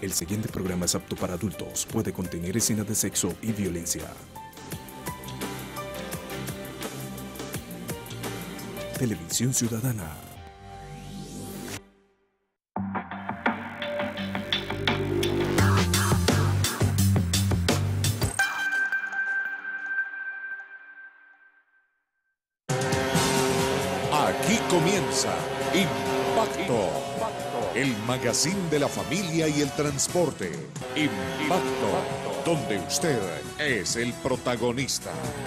El siguiente programa es apto para adultos. Puede contener escenas de sexo y violencia. Televisión Ciudadana. Aquí comienza Impacto, el magazine de la familia y el transporte. Impacto, donde usted es el protagonista.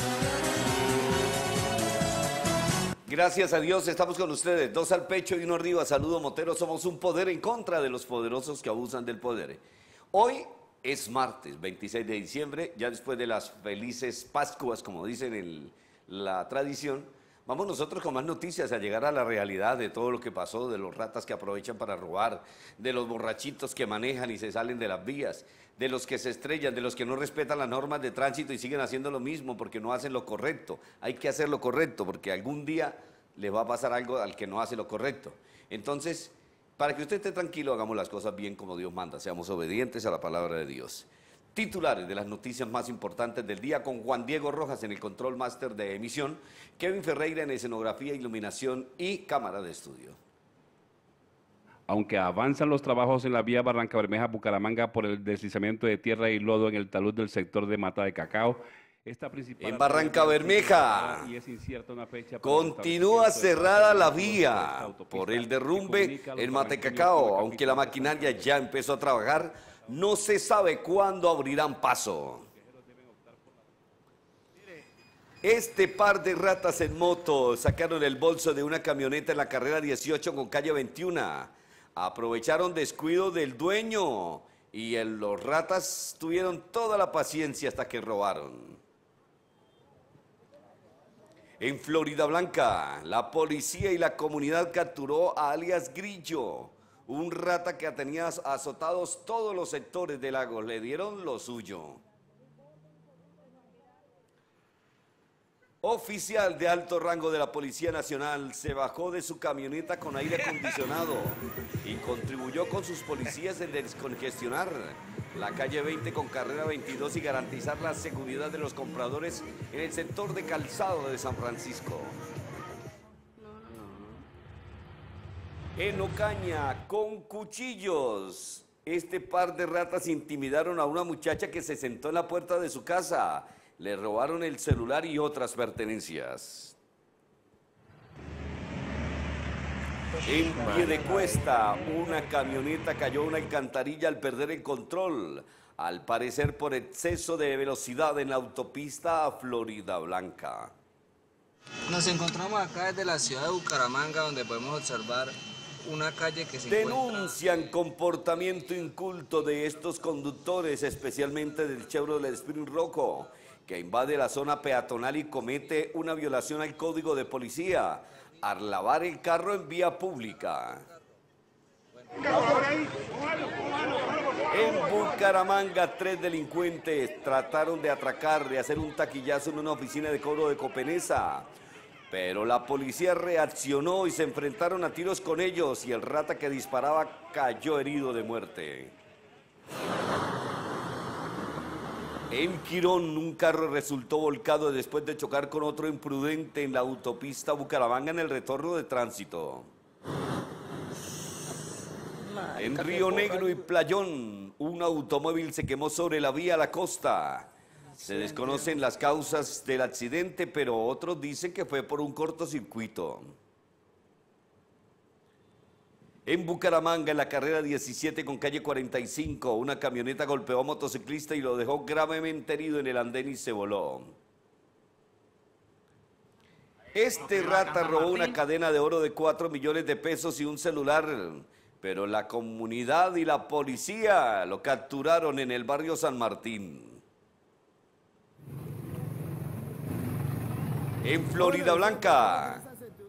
Gracias a Dios estamos con ustedes, 2 al pecho y 1 arriba. Saludo Motero, somos un poder en contra de los poderosos que abusan del poder. Hoy es martes 26 de diciembre, ya después de las felices Pascuas, como dicen en la tradición. Vamos nosotros con más noticias, a llegar a la realidad de todo lo que pasó, de los ratas que aprovechan para robar, de los borrachitos que manejan y se salen de las vías, de los que se estrellan, de los que no respetan las normas de tránsito y siguen haciendo lo mismo porque no hacen lo correcto. Hay que hacer lo correcto porque algún día le va a pasar algo al que no hace lo correcto. Entonces, para que usted esté tranquilo, hagamos las cosas bien como Dios manda, seamos obedientes a la palabra de Dios. Titulares de las noticias más importantes del día con Juan Diego Rojas en el control máster de emisión, Kevin Ferreira en escenografía, iluminación y cámara de estudio. Aunque avanzan los trabajos en la vía Barranca Bermeja-Bucaramanga por el deslizamiento de tierra y lodo en el talud del sector de Mata de Cacao, esta principal en Barranca Bermeja y es incierta una fecha continúa cerrada la vía por el derrumbe en Matecacao, aunque la maquinaria ya empezó a trabajar. No se sabe cuándo abrirán paso. Este par de ratas en moto sacaron el bolso de una camioneta en la carrera 18 con calle 21. Aprovecharon descuido del dueño y los ratas tuvieron toda la paciencia hasta que robaron. En Floridablanca, la policía y la comunidad capturó a alias Grillo, un rata que tenía azotados todos los sectores del lago. Le dieron lo suyo. Oficial de alto rango de la Policía Nacional se bajó de su camioneta con aire acondicionado y contribuyó con sus policías en descongestionar la calle 20 con carrera 22 y garantizar la seguridad de los compradores en el sector de Calzado de San Francisco. En Ocaña, con cuchillos, este par de ratas intimidaron a una muchacha que se sentó en la puerta de su casa. Le robaron el celular y otras pertenencias. En Piedecuesta, una camioneta cayó a una alcantarilla al perder el control, al parecer por exceso de velocidad en la autopista a Floridablanca. Nos encontramos acá desde la ciudad de Bucaramanga, donde podemos observar una calle que se denuncian comportamiento inculto de estos conductores, especialmente del Chevrolet Sprint rojo, que invade la zona peatonal y comete una violación al código de policía al lavar el carro en vía pública. En Bucaramanga, 3 delincuentes trataron de atracar, de hacer un taquillazo en una oficina de cobro de Copenesa. Pero la policía reaccionó y se enfrentaron a tiros con ellos y el rata que disparaba cayó herido de muerte. En Quirón, un carro resultó volcado después de chocar con otro imprudente en la autopista Bucaramanga en el retorno de tránsito. En Río Negro y Playón, un automóvil se quemó sobre la vía a la costa. Se desconocen las causas del accidente, pero otros dicen que fue por un cortocircuito. En Bucaramanga, en la carrera 17 con calle 45, una camioneta golpeó a un motociclista y lo dejó gravemente herido en el andén y se voló. Este rata robó una cadena de oro de 4 millones de pesos y un celular, pero la comunidad y la policía lo capturaron en el barrio San Martín. En Floridablanca.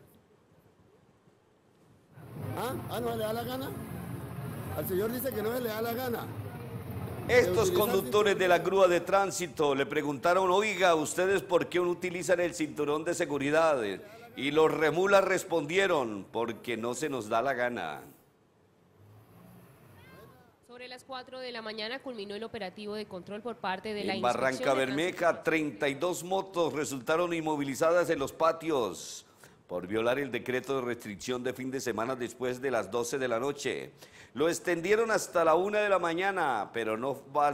¿No se le da la gana? Al señor dice que no se le da la gana. Estos conductores de la grúa de tránsito le preguntaron, oiga, ¿ustedes por qué no utilizan el cinturón de seguridad? Y los remulas respondieron, porque no se nos da la gana. Sobre las 4 de la mañana culminó el operativo de control por parte de la En Inspección Barranca de Bermeja, 32 motos resultaron inmovilizadas en los patios por violar el decreto de restricción de fin de semana después de las 12 de la noche. Lo extendieron hasta la 1 de la mañana, pero no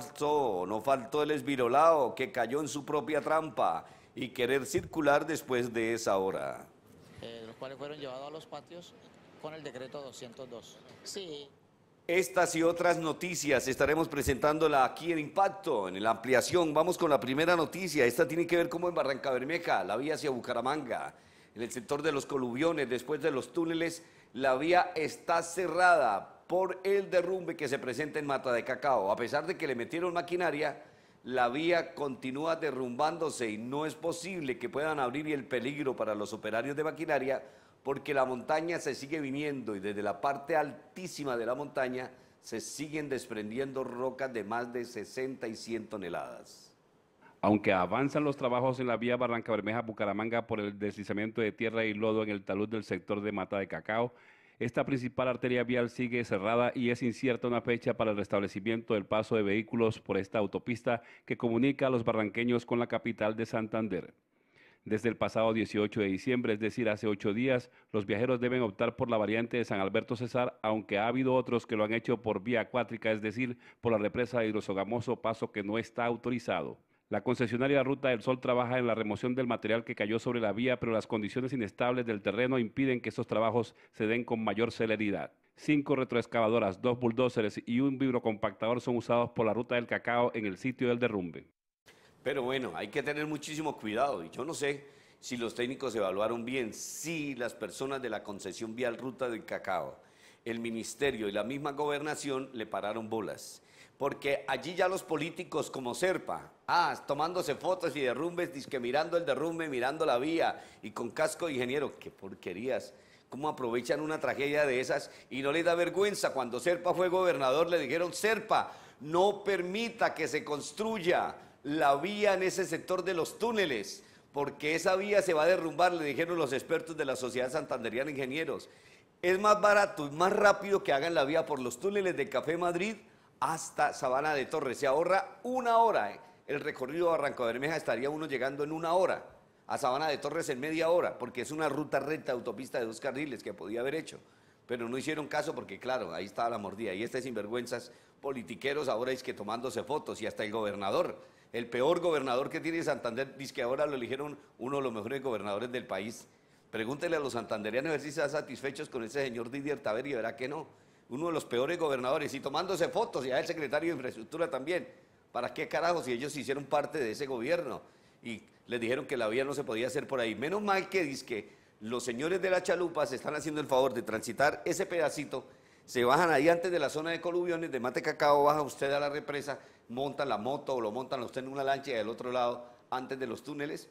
faltó el esvirolao que cayó en su propia trampa y querer circular después de esa hora. Los cuales fueron llevados a los patios con el decreto 202. Sí. Estas y otras noticias estaremos presentándola aquí en Impacto, en la ampliación. Vamos con la primera noticia. Esta tiene que ver como en Barranca Bermeja, la vía hacia Bucaramanga. En el sector de los Coluviones, después de los túneles, la vía está cerrada por el derrumbe que se presenta en Mata de Cacao. A pesar de que le metieron maquinaria, la vía continúa derrumbándose y no es posible que puedan abrir, y el peligro para los operarios de maquinaria, porque la montaña se sigue viniendo y desde la parte altísima de la montaña se siguen desprendiendo rocas de más de 60 y 100 toneladas. Aunque avanzan los trabajos en la vía Barranca Bermeja-Bucaramanga por el deslizamiento de tierra y lodo en el talud del sector de Mata de Cacao, esta principal arteria vial sigue cerrada y es incierta una fecha para el restablecimiento del paso de vehículos por esta autopista que comunica a los barranqueños con la capital de Santander. Desde el pasado 18 de diciembre, es decir, hace 8 días, los viajeros deben optar por la variante de San Alberto Cesar, aunque ha habido otros que lo han hecho por vía acuática, es decir, por la represa de Hidrosogamoso, paso que no está autorizado. La concesionaria Ruta del Sol trabaja en la remoción del material que cayó sobre la vía, pero las condiciones inestables del terreno impiden que estos trabajos se den con mayor celeridad. 5 retroexcavadoras, 2 bulldozers y un vibrocompactador son usados por la Ruta del Cacao en el sitio del derrumbe. Pero bueno, hay que tener muchísimo cuidado y yo no sé si los técnicos evaluaron bien, si las personas de la concesión vial Ruta del Cacao, el ministerio y la misma gobernación le pararon bolas. Porque allí ya los políticos como Serpa, tomándose fotos y derrumbes, dizque mirando el derrumbe, mirando la vía y con casco de ingeniero, qué porquerías. ¿Cómo aprovechan una tragedia de esas y no les da vergüenza? Cuando Serpa fue gobernador le dijeron, Serpa, no permita que se construya la vía en ese sector de los túneles, porque esa vía se va a derrumbar, le dijeron los expertos de la Sociedad Santanderiana de Ingenieros. Es más barato y más rápido que hagan la vía por los túneles de Café Madrid hasta Sabana de Torres. Se ahorra 1 hora. El recorrido de Barranca Bermeja estaría uno llegando en 1 hora. A Sabana de Torres en media hora, porque es una ruta recta, autopista de 2 carriles que podía haber hecho. Pero no hicieron caso porque, claro, ahí estaba la mordida. Y sinvergüenzas politiqueros ahora es que tomándose fotos, y hasta el gobernador, el peor gobernador que tiene Santander, dice que ahora lo eligieron uno de los mejores gobernadores del país. Pregúntele a los santandereanos a ver si están satisfechos con ese señor Didier Taver y verá que no. Uno de los peores gobernadores y tomándose fotos, y a el secretario de Infraestructura también. ¿Para qué carajos si ellos hicieron parte de ese gobierno? Y les dijeron que la vía no se podía hacer por ahí. Menos mal que dizque los señores de la chalupa se están haciendo el favor de transitar ese pedacito, se bajan ahí antes de la zona de Coluviones, de Mate Cacao, baja usted a la represa, montan la moto o lo montan usted en una lancha y del otro lado, antes de los túneles,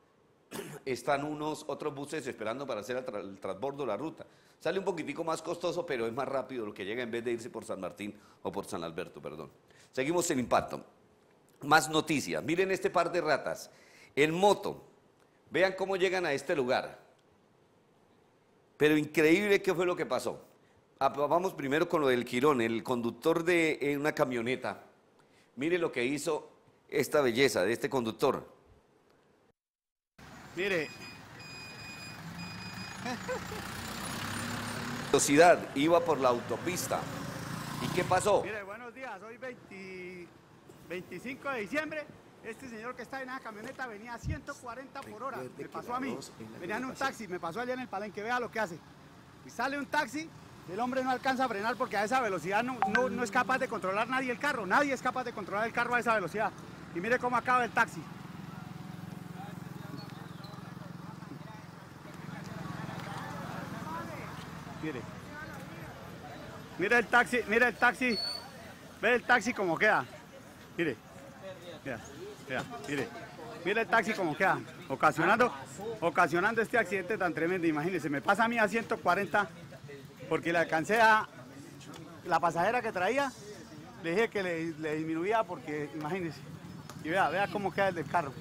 están otros buses esperando para hacer el transbordo, la ruta. Sale un poquitico más costoso, pero es más rápido lo que llega en vez de irse por San Martín o por San Alberto, perdón. Seguimos en Impacto. Más noticias. Miren este par de ratas en moto. Vean cómo llegan a este lugar. Pero increíble qué fue lo que pasó. Vamos primero con lo del Quirón, el conductor de una camioneta. Mire lo que hizo esta belleza de este conductor. Mire. Velocidad, iba por la autopista. ¿Y qué pasó? Mire, buenos días, hoy 25 de diciembre, este señor que está en esa camioneta venía a 140 por hora, me pasó a mí, venía en un taxi, me pasó allá en el Palenque, vea lo que hace. Y sale un taxi, el hombre no alcanza a frenar porque a esa velocidad no es capaz de controlar nadie el carro, nadie es capaz de controlar el carro a esa velocidad. Y mire cómo acaba el taxi. Mira el taxi, ve el taxi como queda, mire, mire el taxi como queda, ocasionando este accidente tan tremendo. Imagínense, me pasa a mí a 140 porque le alcancé a la pasajera que traía, le dije que le disminuía porque, imagínense, y vea cómo queda el del carro.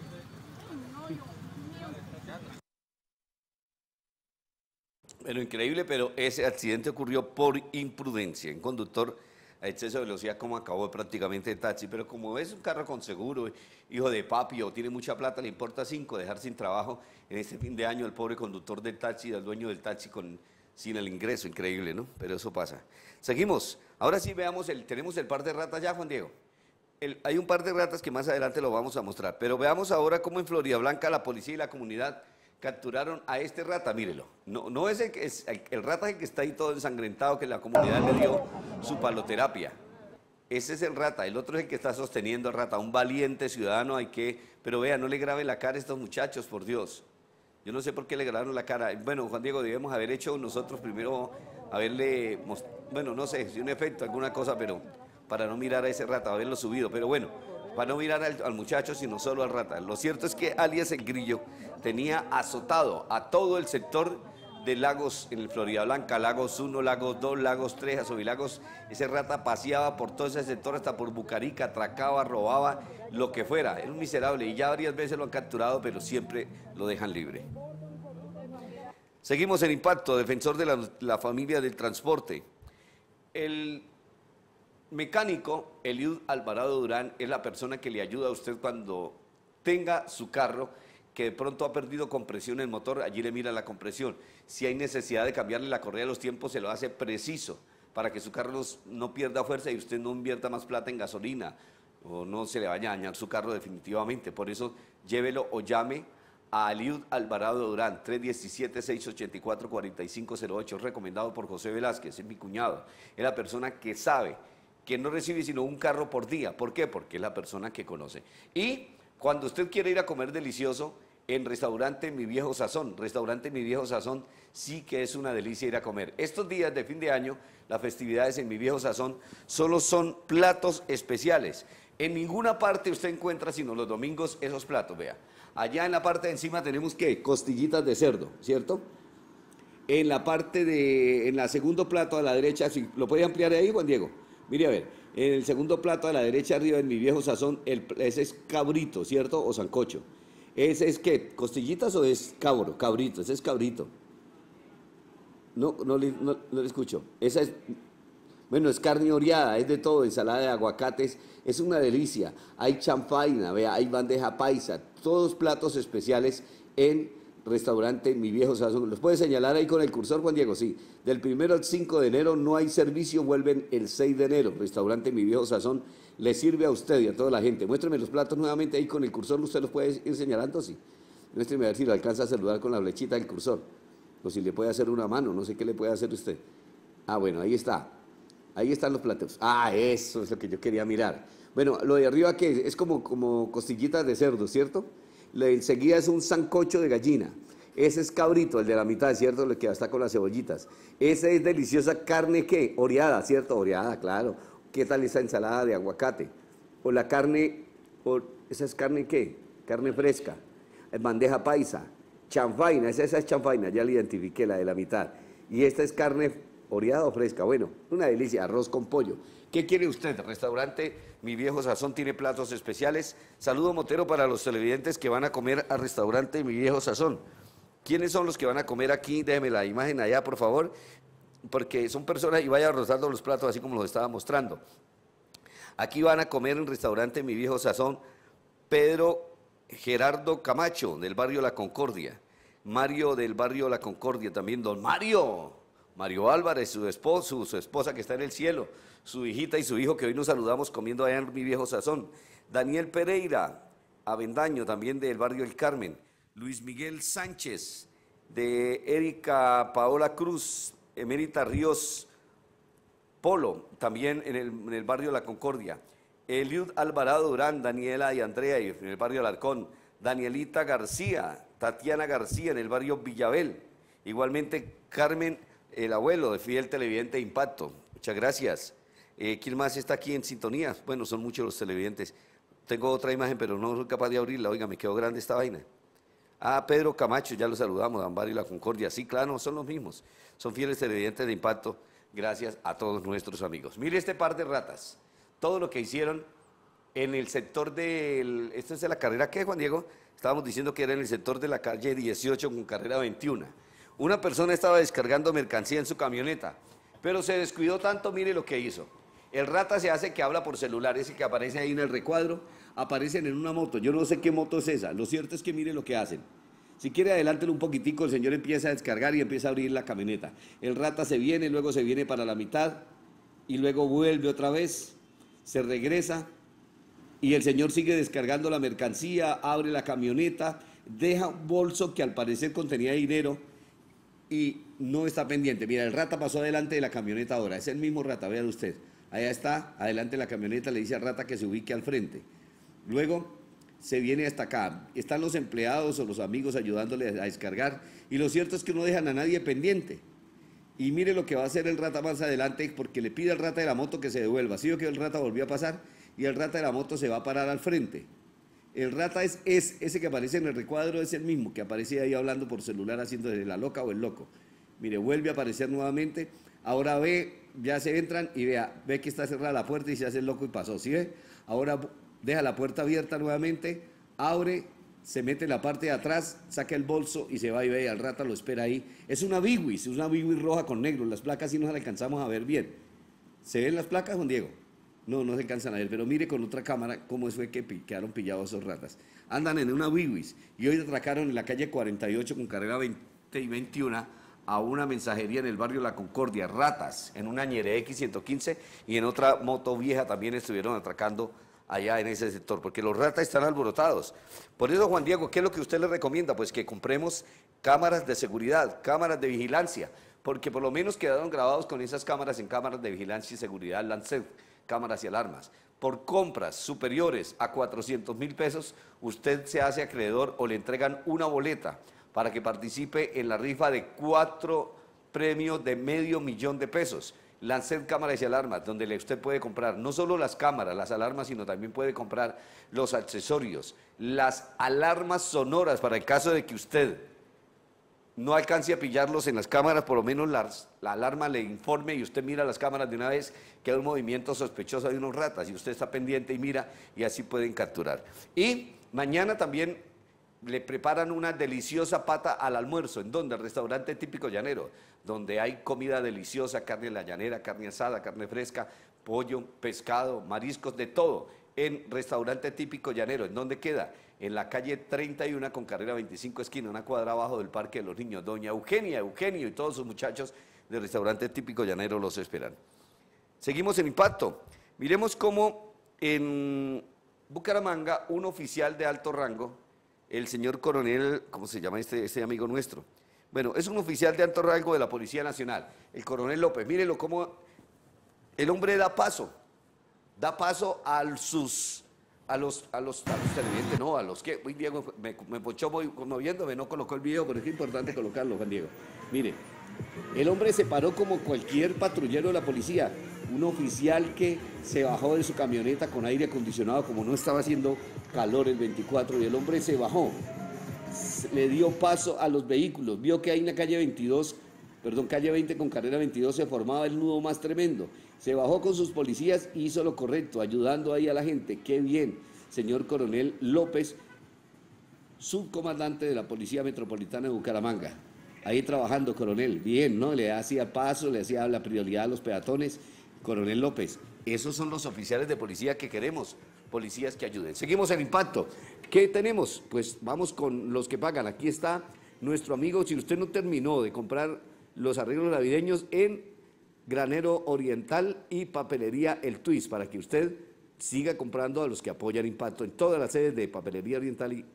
Pero increíble, pero ese accidente ocurrió por imprudencia. Un conductor a exceso de velocidad como acabó prácticamente el taxi, pero como es un carro con seguro, hijo de papi o tiene mucha plata, le importa 5 dejar sin trabajo en este fin de año al pobre conductor del taxi, al dueño del taxi sin el ingreso, increíble, ¿no? Pero eso pasa. Seguimos, ahora sí veamos, tenemos el par de ratas ya, Juan Diego. Hay un par de ratas que más adelante lo vamos a mostrar, pero veamos ahora cómo en Florida Blanca la policía y la comunidad capturaron a este rata, mírelo. No es el rata que está ahí todo ensangrentado, que la comunidad le dio su paloterapia. Ese es el rata, el otro es el que está sosteniendo al rata, un valiente ciudadano, pero vea, no le grabe la cara a estos muchachos, por Dios. Yo no sé por qué le grabaron la cara. Bueno, Juan Diego, debemos haber hecho nosotros primero, bueno, no sé, si un efecto, alguna cosa, pero para no mirar a ese rata, haberlo subido, pero bueno, para no mirar al muchacho, sino solo al rata. Lo cierto es que alias el Grillo tenía azotado a todo el sector de lagos en Florida Blanca, Lagos 1, Lagos 2, Lagos 3, Azovilagos. Ese rata paseaba por todo ese sector hasta por Bucarica, atracaba, robaba, lo que fuera. Era un miserable y ya varias veces lo han capturado, pero siempre lo dejan libre. Seguimos en Impacto, defensor de la familia del transporte. El mecánico Eliud Alvarado Durán es la persona que le ayuda a usted cuando tenga su carro que de pronto ha perdido compresión en el motor, allí le mira la compresión. Si hay necesidad de cambiarle la correa de los tiempos, se lo hace preciso para que su carro no pierda fuerza y usted no invierta más plata en gasolina o no se le vaya a dañar su carro definitivamente. Por eso llévelo o llame a Eliud Alvarado Durán, 317-684-4508, recomendado por José Velázquez, es mi cuñado. Es la persona que sabe que no recibe sino un carro por día. ¿Por qué? Porque es la persona que conoce. Y cuando usted quiere ir a comer delicioso, en Restaurante Mi Viejo Sazón, Restaurante Mi Viejo Sazón, sí que es una delicia ir a comer. Estos días de fin de año, las festividades en Mi Viejo Sazón, solo son platos especiales. En ninguna parte usted encuentra, sino los domingos, esos platos, vea. Allá en la parte de encima tenemos, ¿qué? Costillitas de cerdo, ¿cierto? En la parte en la segundo plato a la derecha, si ¿lo puede ampliar ahí, Juan Diego? Mire a ver, en el segundo plato a la derecha arriba en Mi Viejo Sazón, ese es cabrito, ¿cierto? O sancocho. ¿Ese es qué? ¿Costillitas o es cabro? Cabrito, ese es cabrito. No le escucho. Esa es, bueno, es carne oreada, es de todo, ensalada de aguacates, es una delicia. Hay chanfaina, vea, hay bandeja paisa, todos platos especiales en Restaurante Mi Viejo Sazón. ¿Los puede señalar ahí con el cursor, Juan Diego? Sí. Del 1 al 5 de enero no hay servicio, vuelven el 6 de enero. Restaurante Mi Viejo Sazón le sirve a usted y a toda la gente. Muéstrame los platos nuevamente ahí con el cursor, ¿usted los puede ir señalando? Sí. Muéstrame a ver si lo alcanza a saludar con la flechita del cursor. O si le puede hacer una mano, no sé qué le puede hacer usted. Ah, bueno, ahí está. Ahí están los platos. Ah, eso es lo que yo quería mirar. Bueno, lo de arriba que es como costillitas de cerdo, ¿cierto? Enseguida es un sancocho de gallina. Ese es cabrito, el de la mitad, ¿cierto? El que está con las cebollitas. Esa es deliciosa carne, ¿qué? Oreada, ¿cierto? Oreada, claro. ¿Qué tal esa ensalada de aguacate? O la carne, ¿esa es carne qué? Carne fresca. Bandeja paisa. Chanfaina, esa es chanfaina, ya la identifiqué, la de la mitad. Y esta es carne oreada o fresca. Bueno, una delicia, arroz con pollo. ¿Qué quiere usted? Restaurante Mi Viejo Sazón tiene platos especiales. Saludo Motero para los televidentes que van a comer al Restaurante Mi Viejo Sazón. ¿Quiénes son los que van a comer aquí? Déjeme la imagen allá, por favor, porque son personas y vaya rotando los platos así como los estaba mostrando. Aquí van a comer en Restaurante Mi Viejo Sazón Pedro Gerardo Camacho, del barrio La Concordia. Mario del barrio La Concordia, también don Mario Álvarez, su esposa que está en el cielo, su hijita y su hijo que hoy nos saludamos comiendo allá en Mi Viejo Sazón. Daniel Pereira, Avendaño, también del barrio El Carmen. Luis Miguel Sánchez, de Erika Paola Cruz, Emérita Ríos Polo, también en el barrio La Concordia. Eliud Alvarado Durán, Daniela y Andrea en el barrio Alarcón. Danielita García, Tatiana García en el barrio Villabel. Igualmente Carmen, el abuelo de Fidel Televidente de Impacto. Muchas gracias. ¿Quién más está aquí en sintonía? Bueno, son muchos los televidentes. Tengo otra imagen, pero no soy capaz de abrirla. Oiga, me quedó grande esta vaina. Ah, Pedro Camacho, ya lo saludamos, Dan Barrio y La Concordia. Sí, claro, son los mismos. Son fieles televidentes de Impacto. Gracias a todos nuestros amigos. Mire este par de ratas. Todo lo que hicieron en el sector del... ¿Esto es de la carrera qué, Juan Diego? Estábamos diciendo que era en el sector de la calle 18 con carrera 21. Una persona estaba descargando mercancía en su camioneta, pero se descuidó tanto, mire lo que hizo. El rata se hace que habla por celular, ese que aparece ahí en el recuadro, aparecen en una moto. Yo no sé qué moto es esa. Lo cierto es que mire lo que hacen. Si quiere adelántelo un poquitico, el señor empieza a descargar y empieza a abrir la camioneta. El rata se viene, luego se viene para la mitad y luego vuelve otra vez, se regresa y el señor sigue descargando la mercancía, abre la camioneta, deja un bolso que al parecer contenía dinero y no está pendiente. Mira, el rata pasó adelante de la camioneta ahora, es el mismo rata, vea usted. Allá está, adelante de la camioneta, le dice al rata que se ubique al frente. Luego se viene hasta acá, están los empleados o los amigos ayudándole a descargar y lo cierto es que no dejan a nadie pendiente. Y mire lo que va a hacer el rata más adelante porque le pide al rata de la moto que se devuelva. ¿Sí o que el rata volvió a pasar? Y el rata de la moto se va a parar al frente. El rata es ese que aparece en el recuadro, es el mismo que aparece ahí hablando por celular haciendo de la loca o el loco. Mire, vuelve a aparecer nuevamente, ahora ve, ya se entran y ve que está cerrada la puerta y se hace el loco y pasó, ¿sí ve? Ahora deja la puerta abierta nuevamente, abre, se mete en la parte de atrás, saca el bolso y se va y ve al rata lo espera ahí. Es una Big roja con negro, las placas sí no las alcanzamos a ver bien. ¿Se ven las placas, Juan Diego? No, no se alcanzan a ver, pero mire con otra cámara cómo fue que quedaron pillados esos ratas. Andan en una Big y hoy atracaron en la calle 48 con carrera 20 y 21 a una mensajería en el barrio La Concordia, ratas, en una Ñere X115 y en otra moto vieja también estuvieron atracando allá en ese sector, porque los ratas están alborotados. Por eso, Juan Diego, ¿qué es lo que usted le recomienda? Pues que compremos cámaras de seguridad, cámaras de vigilancia, porque por lo menos quedaron grabados con esas cámaras en cámaras de vigilancia y seguridad, Lancet, cámaras y alarmas. Por compras superiores a 400.000 pesos, usted se hace acreedor o le entregan una boleta para que participe en la rifa de 4 premios de $500,000 de pesos. Lancet Cámaras y Alarmas, donde usted puede comprar no solo las cámaras, las alarmas, sino también puede comprar los accesorios, las alarmas sonoras para el caso de que usted no alcance a pillarlos en las cámaras, por lo menos la alarma le informe y usted mira las cámaras de una vez que hay un movimiento sospechoso de unos ratas y usted está pendiente y mira y así pueden capturar. Y mañana también le preparan una deliciosa pata al almuerzo, ¿en dónde? El restaurante típico llanero, donde hay comida deliciosa, carne de la llanera, carne asada, carne fresca, pollo, pescado, mariscos, de todo, en restaurante típico llanero. ¿En dónde queda? En la calle 31 con carrera 25 esquina, una cuadra abajo del Parque de los Niños. Doña Eugenia, Eugenio y todos sus muchachos del restaurante típico llanero los esperan. Seguimos en Impacto. Miremos cómo en Bucaramanga un oficial de alto rango, el señor coronel, ¿cómo se llama este amigo nuestro? Bueno, es un oficial de alto rango de la Policía Nacional, el coronel López. Mírenlo cómo el hombre da paso a los televidentes, no, a los que, uy, Diego, me ponchó moviéndome, no colocó el video, pero es importante colocarlo, Juan Diego. Mire, el hombre se paró como cualquier patrullero de la policía, un oficial que se bajó de su camioneta con aire acondicionado, como no estaba haciendo calor el 24, y el hombre se bajó, le dio paso a los vehículos, vio que hay una calle 20 con carrera 22 se formaba el nudo más tremendo, se bajó con sus policías y hizo lo correcto, ayudando ahí a la gente. Qué bien, señor coronel López, subcomandante de la Policía Metropolitana de Bucaramanga. Ahí trabajando, coronel, bien, ¿no? Le hacía paso, le hacía la prioridad a los peatones. Coronel López, esos son los oficiales de policía que queremos, policías que ayuden. Seguimos en Impacto. ¿Qué tenemos? Pues vamos con los que pagan. Aquí está nuestro amigo, si usted no terminó de comprar los arreglos navideños en Granero Oriental y Papelería El Twist, para que usted siga comprando a los que apoyan Impacto en todas las sedes de Papelería Oriental y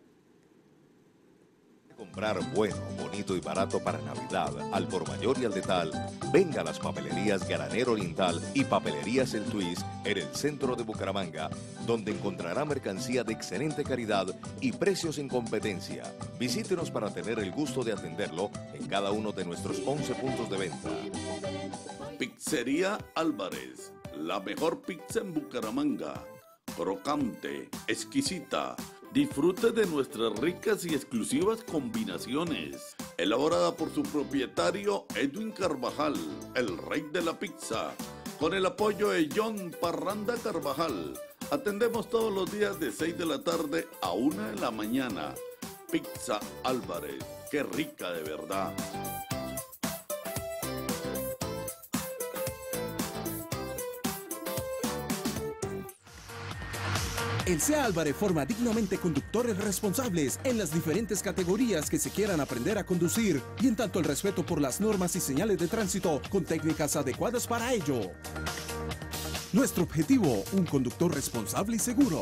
comprar bueno, bonito y barato para Navidad, al por mayor y al detal, venga a las papelerías Granero Oriental y Papelerías El Twist en el centro de Bucaramanga, donde encontrará mercancía de excelente calidad y precios en competencia. Visítenos para tener el gusto de atenderlo en cada uno de nuestros 11 puntos de venta. Pizzería Álvarez, la mejor pizza en Bucaramanga. Crocante, exquisita. Disfrute de nuestras ricas y exclusivas combinaciones. Elaborada por su propietario Edwin Carvajal, el rey de la pizza. Con el apoyo de John Parranda Carvajal. Atendemos todos los días de 6 de la tarde a 1 de la mañana. Pizza Álvarez, qué rica de verdad. El SEA Álvarez forma dignamente conductores responsables en las diferentes categorías que se quieran aprender a conducir y en tanto el respeto por las normas y señales de tránsito con técnicas adecuadas para ello. Nuestro objetivo, un conductor responsable y seguro.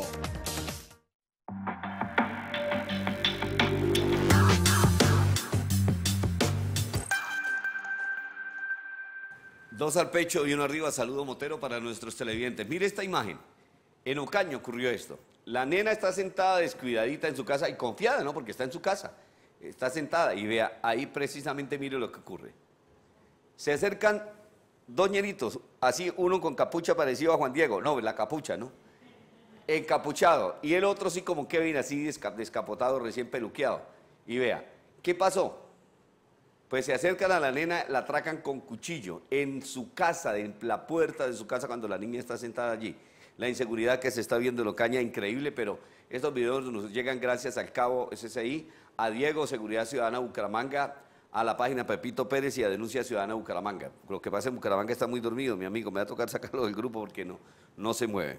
Dos al pecho y uno arriba, saludo motero para nuestros televidentes. Mire esta imagen. En Ocaña ocurrió esto. La nena está sentada descuidadita en su casa y confiada, ¿no? Porque está en su casa. Está sentada y vea, ahí precisamente mire lo que ocurre. Se acercan dos ñeritos, así uno con capucha parecido a Juan Diego. No, la capucha, ¿no? Encapuchado. Y el otro sí como Kevin, así descapotado, recién peluqueado. Y vea, ¿qué pasó? Pues se acercan a la nena, la atracan con cuchillo en su casa, en la puerta de su casa cuando la niña está sentada allí. La inseguridad que se está viendo en Ocaña, increíble, pero estos videos nos llegan gracias al cabo SSI, a Diego, Seguridad Ciudadana Bucaramanga, a la página Pepito Pérez y a Denuncia Ciudadana Bucaramanga. Lo que pasa en Bucaramanga está muy dormido, mi amigo, me va a tocar sacarlo del grupo porque no se mueve.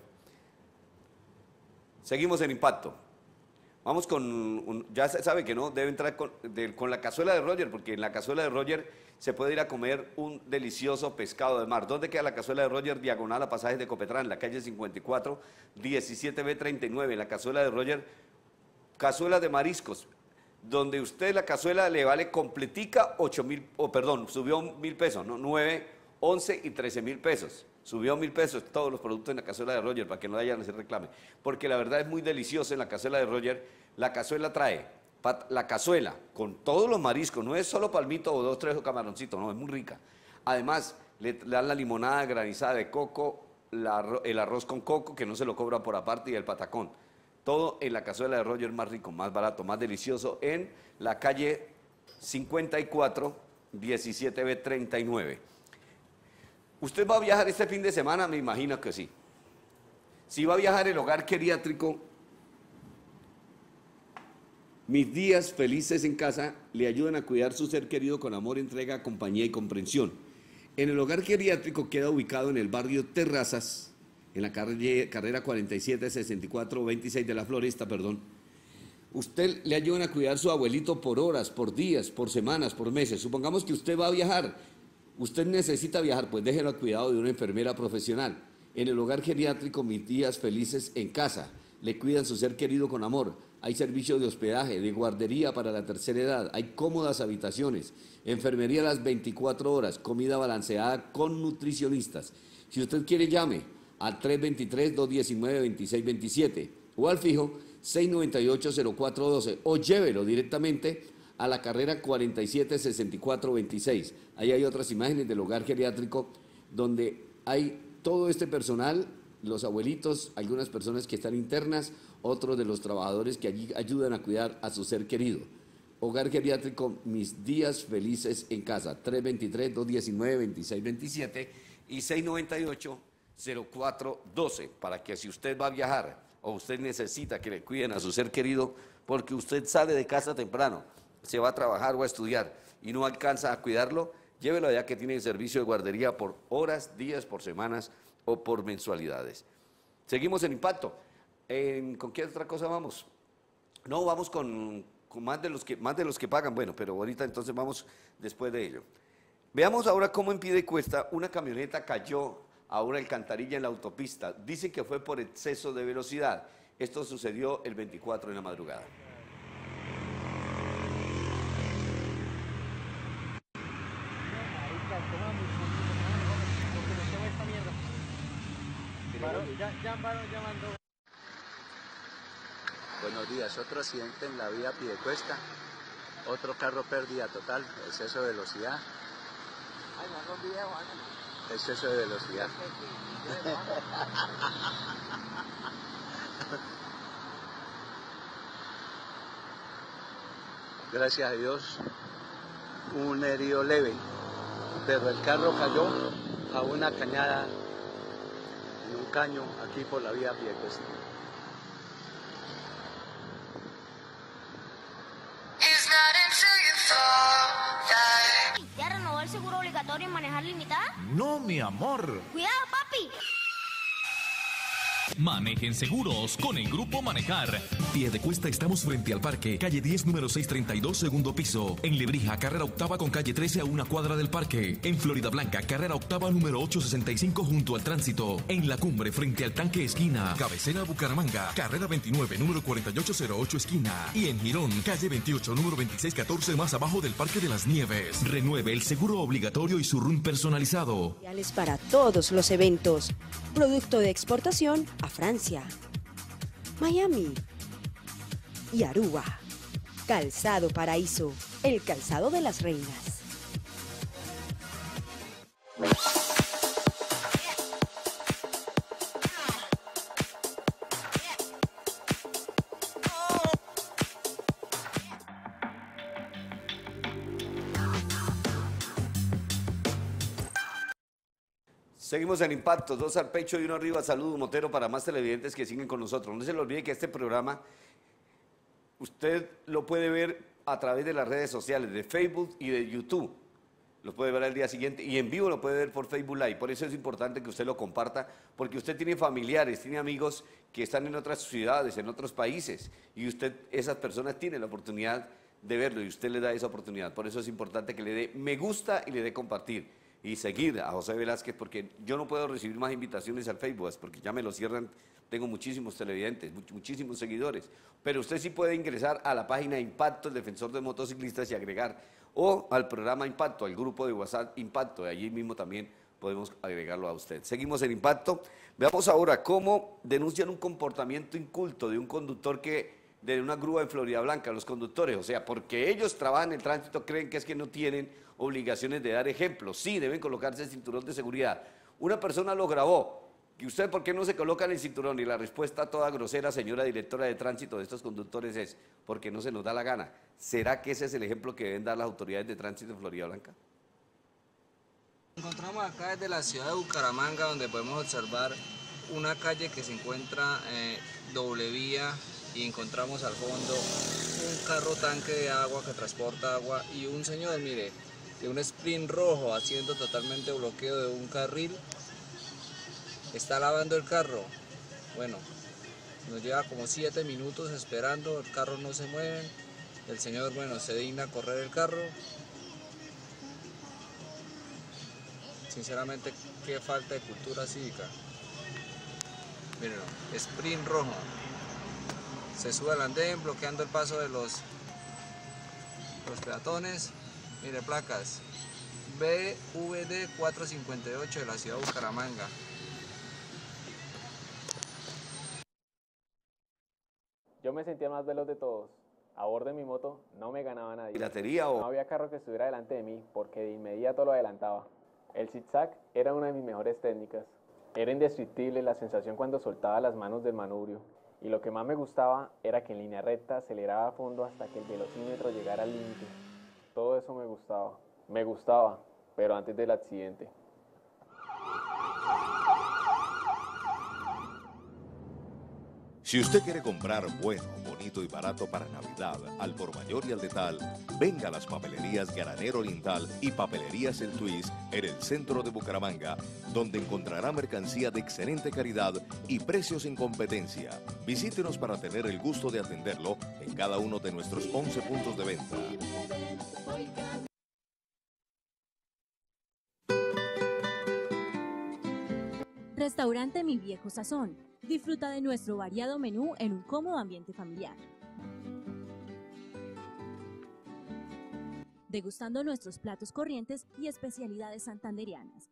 Seguimos en Impacto. Vamos con, ya se sabe que no, debe entrar con la cazuela de Roger, porque en la cazuela de Roger se puede ir a comer un delicioso pescado de mar. ¿Dónde queda la cazuela de Roger? Diagonal a Pasajes de Copetrán, la calle 54, 17B39, la cazuela de Roger, cazuela de mariscos, donde usted la cazuela le vale completica 8.000, subió 1.000 pesos, ¿no? 9, 11 y 13.000 pesos. Subió 1.000 pesos todos los productos en la cazuela de Roger, para que no vayan a hacer reclame. Porque la verdad es muy delicioso en la cazuela de Roger. La cazuela trae, la cazuela con todos los mariscos, no es solo palmito o 2, 3 o camaroncitos, no, es muy rica. Además, le dan la limonada granizada de coco, el arroz con coco, que no se lo cobran por aparte, y el patacón. Todo en la cazuela de Roger, más rico, más barato, más delicioso, en la calle 54, 17B39. ¿Usted va a viajar este fin de semana? Me imagino que sí. Si va a viajar, el hogar geriátrico Mis Días Felices en Casa le ayudan a cuidar su ser querido con amor, entrega, compañía y comprensión. En el hogar geriátrico queda ubicado en el barrio Terrazas, en la carrera 47-64-26 de la Floresta, Usted le ayudan a cuidar a su abuelito por horas, por días, por semanas, por meses. Supongamos que usted va a viajar. Usted necesita viajar, pues déjelo al cuidado de una enfermera profesional. En el hogar geriátrico Mis Días Felices en Casa, le cuidan su ser querido con amor. Hay servicio de hospedaje, de guardería para la tercera edad, hay cómodas habitaciones, enfermería a las 24 horas, comida balanceada con nutricionistas. Si usted quiere, llame al 323-219-2627 o al fijo 698-0412 o llévelo directamente a la carrera 47-64-26. Ahí hay otras imágenes del hogar geriátrico donde hay todo este personal, los abuelitos, algunas personas que están internas, otros de los trabajadores que allí ayudan a cuidar a su ser querido. Hogar geriátrico Mis Días Felices en Casa, 323-219-2627 y 698-0412, para que si usted va a viajar o usted necesita que le cuiden a su ser querido, porque usted sale de casa temprano, se va a trabajar o a estudiar y no alcanza a cuidarlo, llévelo allá que tiene servicio de guardería por horas, días, por semanas o por mensualidades. Seguimos en Impacto. ¿Con qué otra cosa vamos? No, vamos con más de los que pagan, bueno, pero ahorita entonces vamos después de ello. Veamos ahora cómo en Piedecuesta una camioneta cayó a una alcantarilla en la autopista. Dicen que fue por exceso de velocidad. Esto sucedió el 24 en la madrugada. Buenos días, otro accidente en la vía Piedecuesta, otro carro pérdida total, exceso de velocidad. Exceso de velocidad. Gracias a Dios, un herido leve, pero el carro cayó a una cañada, en un caño aquí por la vía Piedecuesta. ¿Ya renovó el seguro obligatorio en manejar limitada? No, mi amor. ¡Cuidado, papi! Manejen seguros con el Grupo Manejar. Piedecuesta estamos frente al parque, calle 10, número 632, segundo piso. En Lebrija, carrera octava con calle 13 a una cuadra del parque. En Florida Blanca, carrera octava número 865 junto al tránsito. En La Cumbre, frente al tanque esquina. Cabecera Bucaramanga, carrera 29, número 4808 esquina. Y en Girón, calle 28, número 2614 más abajo del Parque de las Nieves. Renueve el seguro obligatorio y su RUN personalizado. Para todos los eventos. Producto de exportación a Francia, Miami y Aruba. Calzado Paraíso, el calzado de las reinas. Seguimos en Impacto, 2 al pecho y 1 arriba. Saludo Motero para más televidentes que siguen con nosotros. No se le olvide que este programa usted lo puede ver a través de las redes sociales, de Facebook y de YouTube. Lo puede ver al día siguiente y en vivo lo puede ver por Facebook Live. Por eso es importante que usted lo comparta, porque usted tiene familiares, tiene amigos que están en otras ciudades, en otros países, y usted, esas personas tienen la oportunidad de verlo y usted le da esa oportunidad. Por eso es importante que le dé me gusta y le dé compartir. Y seguir a José Velázquez, porque yo no puedo recibir más invitaciones al Facebook, porque ya me lo cierran, tengo muchísimos televidentes, muchísimos seguidores, pero usted sí puede ingresar a la página Impacto, el defensor de motociclistas, y agregar, o al programa Impacto, al grupo de WhatsApp Impacto, de allí mismo también podemos agregarlo a usted. Seguimos en Impacto. Veamos ahora cómo denuncian un comportamiento inculto de un conductor de una grúa en Florida Blanca, los conductores, o sea, porque ellos trabajan en el tránsito, creen que es que no tienen obligaciones de dar ejemplo. Sí, deben colocarse el cinturón de seguridad. Una persona lo grabó. ¿Y usted por qué no se colocan el cinturón? Y la respuesta toda grosera, señora directora de tránsito de estos conductores, es porque no se nos da la gana. ¿Será que ese es el ejemplo que deben dar las autoridades de tránsito en Florida Blanca? Nos encontramos acá desde la ciudad de Bucaramanga, donde podemos observar una calle que se encuentra doble vía, y encontramos al fondo un carro tanque de agua que transporta agua y un señor, mire, de un sprint rojo haciendo totalmente bloqueo de un carril. Está lavando el carro. Bueno, nos lleva como 7 minutos esperando, el carro no se mueve. El señor, bueno, se digna a correr el carro. Sinceramente, qué falta de cultura cívica. Miren, sprint rojo. Se sube al andén bloqueando el paso de los peatones. Mire, placas BVD 458 de la ciudad de Bucaramanga. Yo me sentía más veloz de todos. A bordo de mi moto no me ganaba nadie. ¿Piratería o...? No había carro que estuviera delante de mí porque de inmediato lo adelantaba. El zigzag era una de mis mejores técnicas. Era indescriptible la sensación cuando soltaba las manos del manubrio. Y lo que más me gustaba era que en línea recta aceleraba a fondo hasta que el velocímetro llegara al límite. Todo eso me gustaba, pero antes del accidente. Si usted quiere comprar bueno, bonito y barato para Navidad, al por mayor y al detal, venga a las papelerías Granero Oriental y Papelerías El Twist en el centro de Bucaramanga, donde encontrará mercancía de excelente calidad y precios sin competencia. Visítenos para tener el gusto de atenderlo en cada uno de nuestros 11 puntos de venta. Restaurante Mi Viejo Sazón. Disfruta de nuestro variado menú en un cómodo ambiente familiar. Degustando nuestros platos corrientes y especialidades santandereanas.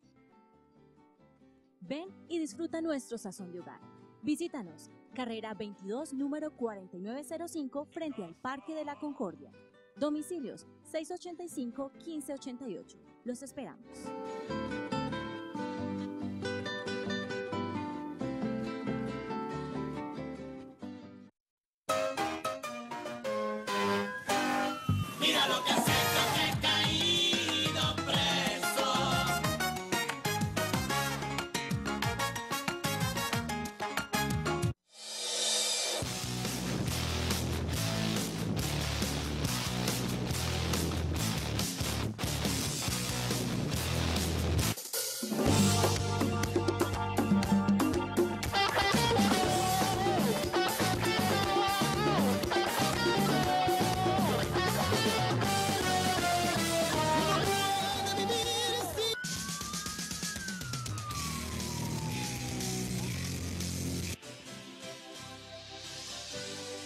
Ven y disfruta nuestro sazón de hogar. Visítanos, carrera 22, número 4905, frente al Parque de la Concordia. Domicilios 685-1588. Los esperamos. Mira lo que has hecho, que he caído preso.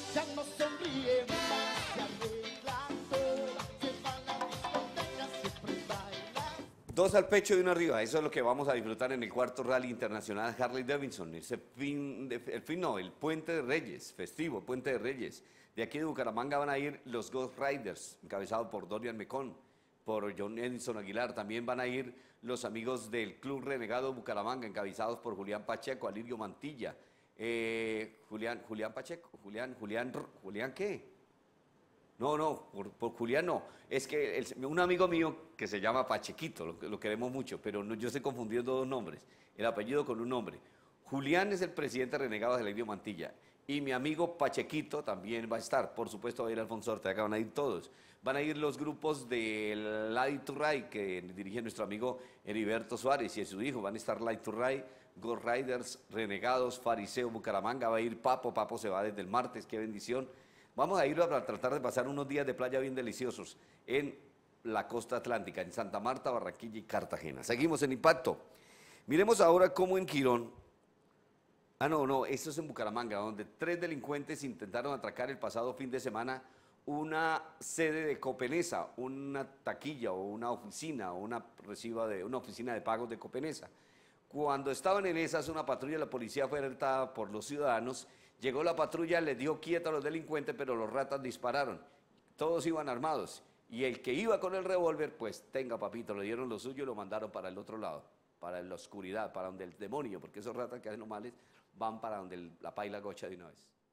ya no sonríe más, se arregla toda, se va a la discoteca, siempre baila. 2 al pecho y 1 arriba, eso es lo que vamos a disfrutar en el cuarto Rally Internacional Harley Davidson, el Puente de Reyes, festivo Puente de Reyes. De aquí de Bucaramanga van a ir los Ghost Riders, encabezados por Dorian Mecón, por John Edison Aguilar. También van a ir los amigos del Club Renegado Bucaramanga, encabezados por Julián Pacheco, Alirio Mantilla, Julián Pacheco, Julián ¿qué? No, por Julián no. Es que un amigo mío que se llama Pachequito, lo queremos mucho, pero no, yo estoy confundiendo 2 nombres, el apellido con un nombre. Julián es el presidente renegado de Alirio Mantilla. Y mi amigo Pachequito también va a estar. Por supuesto va a ir Alfonso Ortega, van a ir todos. Van a ir los grupos de Light to Ride, que dirige nuestro amigo Heriberto Suárez y su hijo. Van a estar Light to Ride, Ghost Riders, Renegados, Fariseo, Bucaramanga. Va a ir Papo se va desde el martes, qué bendición. Vamos a ir a tratar de pasar unos días de playa bien deliciosos en la costa atlántica, en Santa Marta, Barranquilla y Cartagena. Seguimos en Impacto. Miremos ahora cómo en Quirón. No, esto es en Bucaramanga, donde 3 delincuentes intentaron atracar el pasado fin de semana una sede de Copenesa, una taquilla o una oficina, o una oficina de pagos de Copenesa. Cuando estaban en esas, una patrulla de la policía fue alertada por los ciudadanos, llegó la patrulla, les dio quieto a los delincuentes, pero los ratas dispararon. Todos iban armados, y el que iba con el revólver, pues tenga papito, le dieron lo suyo y lo mandaron para el otro lado, para la oscuridad, para donde el demonio, porque esos ratas que hacen los males van para donde la paila gocha de una vez.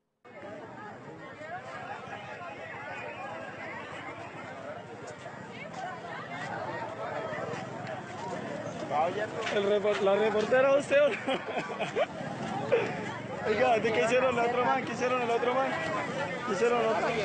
La reportera usted. Oiga, ¿de qué hicieron el otro man? ¿Qué hicieron el otro man? ¿Qué hicieron el otro?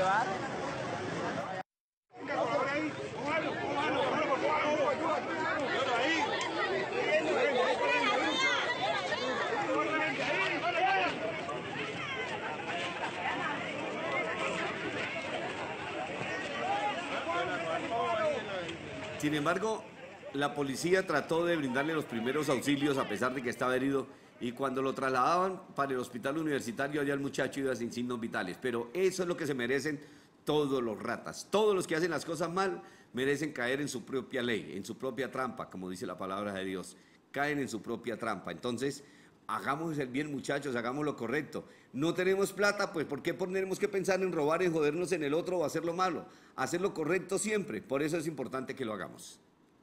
Sin embargo, la policía trató de brindarle los primeros auxilios a pesar de que estaba herido, y cuando lo trasladaban para el hospital universitario allá el muchacho iba sin signos vitales. Pero eso es lo que se merecen todos los ratas. Todos los que hacen las cosas mal merecen caer en su propia ley, en su propia trampa, como dice la palabra de Dios. Caen en su propia trampa. Entonces, hagamos el bien, muchachos, hagamos lo correcto. No tenemos plata, pues ¿por qué tenemos que pensar en robar, en jodernos en el otro o hacer lo malo? Hacer lo correcto siempre. Por eso es importante que lo hagamos.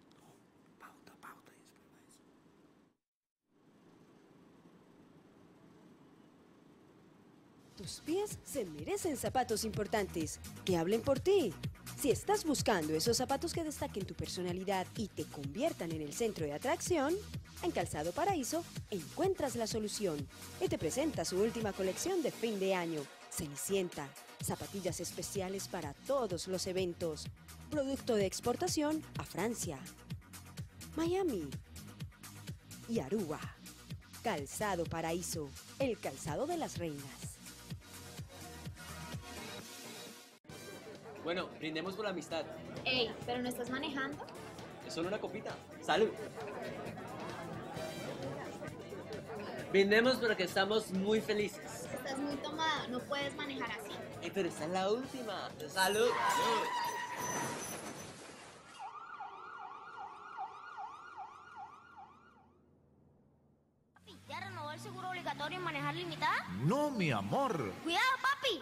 Tus pies se merecen zapatos importantes, que hablen por ti. Si estás buscando esos zapatos que destaquen tu personalidad y te conviertan en el centro de atracción, en Calzado Paraíso encuentras la solución y te presenta su última colección de fin de año, Cenicienta, zapatillas especiales para todos los eventos, producto de exportación a Francia, Miami y Aruba. Calzado Paraíso, el calzado de las reinas. Bueno, brindemos por la amistad. Ey, ¿pero no estás manejando? Es solo una copita. ¡Salud! Brindemos porque estamos muy felices. Estás muy tomado, no puedes manejar así. Ey, pero esta es la última. ¡Salud! Papi, ¿ya renovó el seguro obligatorio en manejar limitada? No, mi amor. ¡Cuidado, papi!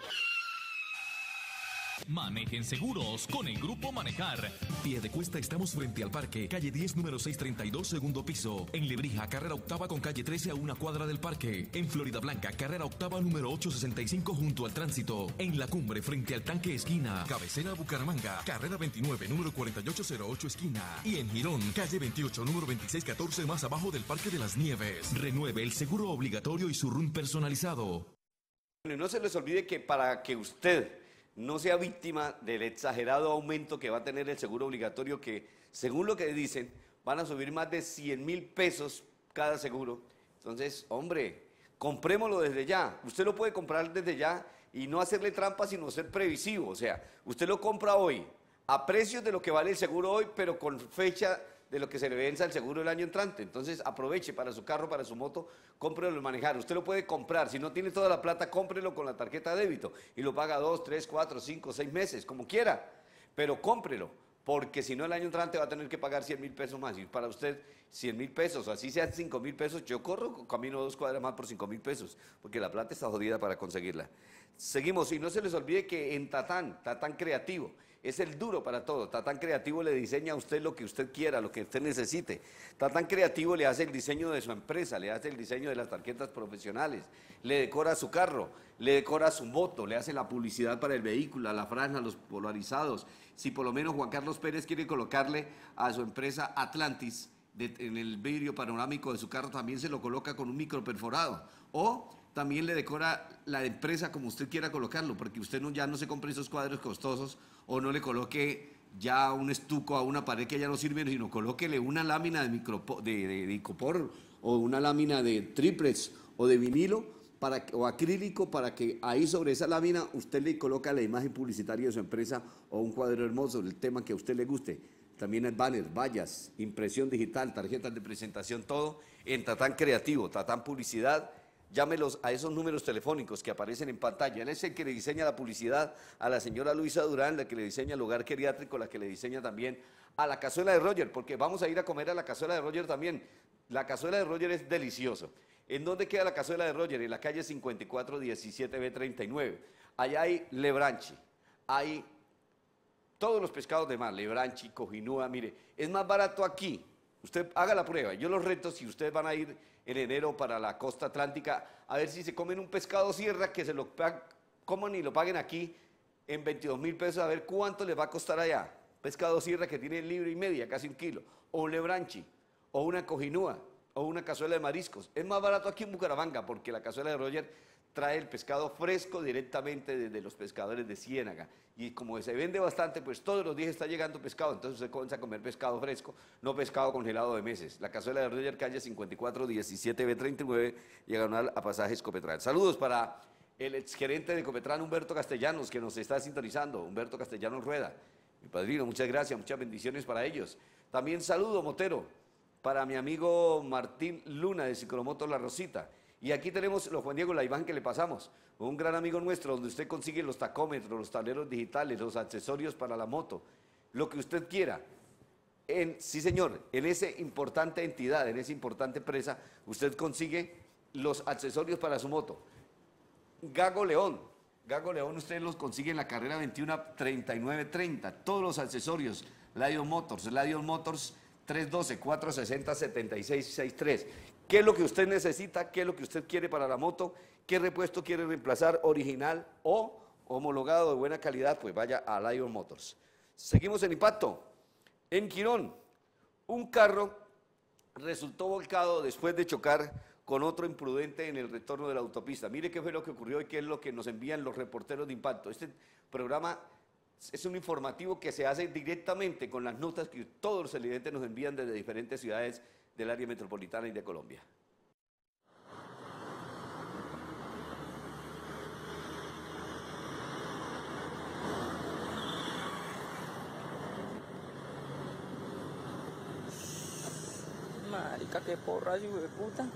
Manejen seguros con el Grupo Manejar. Piedecuesta estamos frente al parque, calle 10, número 632, segundo piso. En Lebrija, carrera octava con calle 13 a una cuadra del parque. En Florida Blanca, carrera octava número 865 junto al tránsito. En La Cumbre, frente al tanque esquina. Cabecera Bucaramanga, carrera 29, número 4808 esquina. Y en Girón, calle 28, número 2614 más abajo del Parque de las Nieves. Renueve el seguro obligatorio y su RUN personalizado. No se les olvide que para que usted no sea víctima del exagerado aumento que va a tener el seguro obligatorio, que según lo que dicen van a subir más de 100.000 pesos cada seguro. Entonces, hombre, comprémoslo desde ya. Usted lo puede comprar desde ya y no hacerle trampa, sino ser previsivo. O sea, usted lo compra hoy a precios de lo que vale el seguro hoy, pero con fecha de lo que se le venza el seguro el año entrante. Entonces aproveche para su carro, para su moto, cómprelo y manejar. Usted lo puede comprar, si no tiene toda la plata, cómprelo con la tarjeta de débito y lo paga 2, 3, 4, 5, 6 meses, como quiera, pero cómprelo, porque si no el año entrante va a tener que pagar 100.000 pesos más. Y para usted 100.000 pesos, así sean 5.000 pesos, yo corro, camino 2 cuadras más por 5.000 pesos, porque la plata está jodida para conseguirla. Seguimos, y no se les olvide que en Tatán Creativo, es el duro para todo. Tatán Creativo le diseña a usted lo que usted quiera, lo que usted necesite. Tatán Creativo le hace el diseño de su empresa, le hace el diseño de las tarjetas profesionales, le decora su carro, le decora su moto, le hace la publicidad para el vehículo, la franja, los polarizados. Si por lo menos Juan Carlos Pérez quiere colocarle a su empresa Atlantis en el vidrio panorámico de su carro, también se lo coloca con un micro perforado. O también le decora la empresa como usted quiera colocarlo, porque usted ya no se compre esos cuadros costosos o no le coloque ya un estuco a una pared que ya no sirve, sino colóquele una lámina de icopor o una lámina de triplex o de vinilo o acrílico, para que ahí sobre esa lámina usted le coloca la imagen publicitaria de su empresa o un cuadro hermoso del tema que a usted le guste. También el banner, vallas, impresión digital, tarjetas de presentación, todo en Tatán Creativo, Tatán Publicidad. Llámelos a esos números telefónicos que aparecen en pantalla. Él es el que le diseña la publicidad a la señora Luisa Durán, la que le diseña el hogar geriátrico, la que le diseña también a la cazuela de Roger, porque vamos a ir a comer a la cazuela de Roger también. La cazuela de Roger es delicioso. ¿En dónde queda la cazuela de Roger? En la calle 5417B39. Allá hay lebranchi, hay todos los pescados de mar, lebranchi, cojinúa. Mire, es más barato aquí. Usted haga la prueba. Yo los reto, si ustedes van a ir en enero para la costa atlántica, a ver si se comen un pescado sierra, que se lo coman y lo paguen aquí en 22.000 pesos, a ver cuánto les va a costar allá. Pescado sierra que tiene libra y media, casi 1 kilo, o un lebranchi, o una cojinúa, o una cazuela de mariscos. Es más barato aquí en Bucaramanga, porque la cazuela de Roger trae el pescado fresco directamente desde los pescadores de Ciénaga. Y como se vende bastante, pues todos los días está llegando pescado, entonces usted comienza a comer pescado fresco, no pescado congelado de meses. La cazuela de Roger, calle 5417B39, diagonal a Pasajes Copetran. Saludos para el exgerente de Copetran, Humberto Castellanos, que nos está sintonizando, Humberto Castellanos Rueda. Mi padrino, muchas gracias, muchas bendiciones para ellos. También saludo, Motero, para mi amigo Martín Luna de Ciclomotor La Rosita. Y aquí tenemos los Juan Diego, la imagen que le pasamos, un gran amigo nuestro, donde usted consigue los tacómetros, los tableros digitales, los accesorios para la moto, lo que usted quiera. Sí señor, en esa importante entidad, en esa importante empresa, usted consigue los accesorios para su moto. Gago León usted los consigue en la carrera 213930, todos los accesorios, Lion Motors 312-460-7663. ¿Qué es lo que usted necesita? ¿Qué es lo que usted quiere para la moto? ¿Qué repuesto quiere reemplazar, original o homologado de buena calidad? Pues vaya a Lion Motors. Seguimos en Impacto. En Quirón, un carro resultó volcado después de chocar con otro imprudente en el retorno de la autopista. Mire qué fue lo que ocurrió y qué es lo que nos envían los reporteros de Impacto. Este programa es un informativo que se hace directamente con las notas que todos los televidentes nos envían desde diferentes ciudades del área metropolitana y de Colombia. Marica, qué porra, hijo de puta.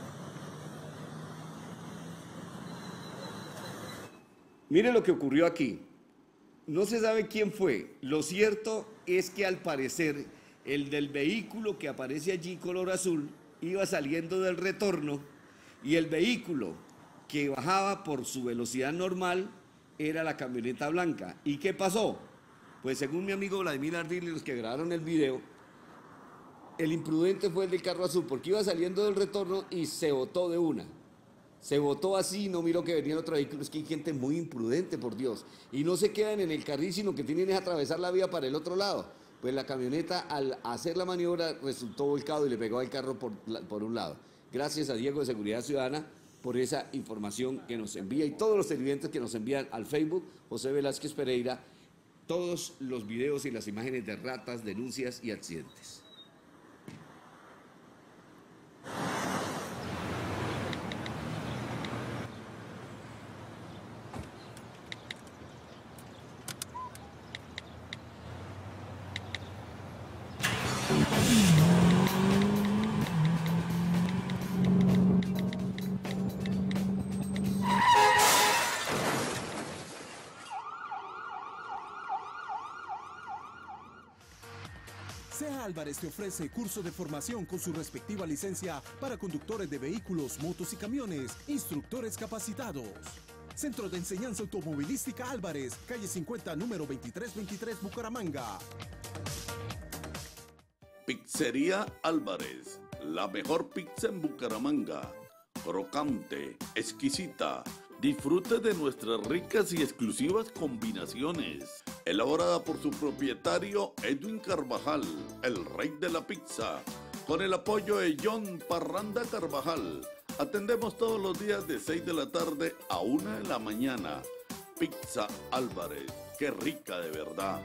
Mire lo que ocurrió aquí. No se sabe quién fue. Lo cierto es que al parecer el del vehículo que aparece allí color azul iba saliendo del retorno y el vehículo que bajaba por su velocidad normal era la camioneta blanca. ¿Y qué pasó? Pues según mi amigo Vladimir Ardil y los que grabaron el video, el imprudente fue el del carro azul porque iba saliendo del retorno y se botó de una. Se botó así, no miró que venía otro vehículo. Es que hay gente muy imprudente, por Dios. Y no se quedan en el carril, sino que tienen que atravesar la vía para el otro lado. Pues la camioneta, al hacer la maniobra, resultó volcado y le pegó al carro por un lado. Gracias a Diego de Seguridad Ciudadana por esa información que nos envía y todos los televidentes que nos envían al Facebook, José Velázquez Pereira, todos los videos y las imágenes de ratas, denuncias y accidentes. Álvarez te ofrece curso de formación con su respectiva licencia para conductores de vehículos, motos y camiones, instructores capacitados. Centro de Enseñanza Automovilística Álvarez, calle 50, número 2323, Bucaramanga. Pizzería Álvarez, la mejor pizza en Bucaramanga. Crocante, exquisita. Disfrute de nuestras ricas y exclusivas combinaciones. Elaborada por su propietario Edwin Carvajal, el rey de la pizza. Con el apoyo de John Parranda Carvajal. Atendemos todos los días de 6 de la tarde a 1 de la mañana. Pizza Álvarez, qué rica de verdad.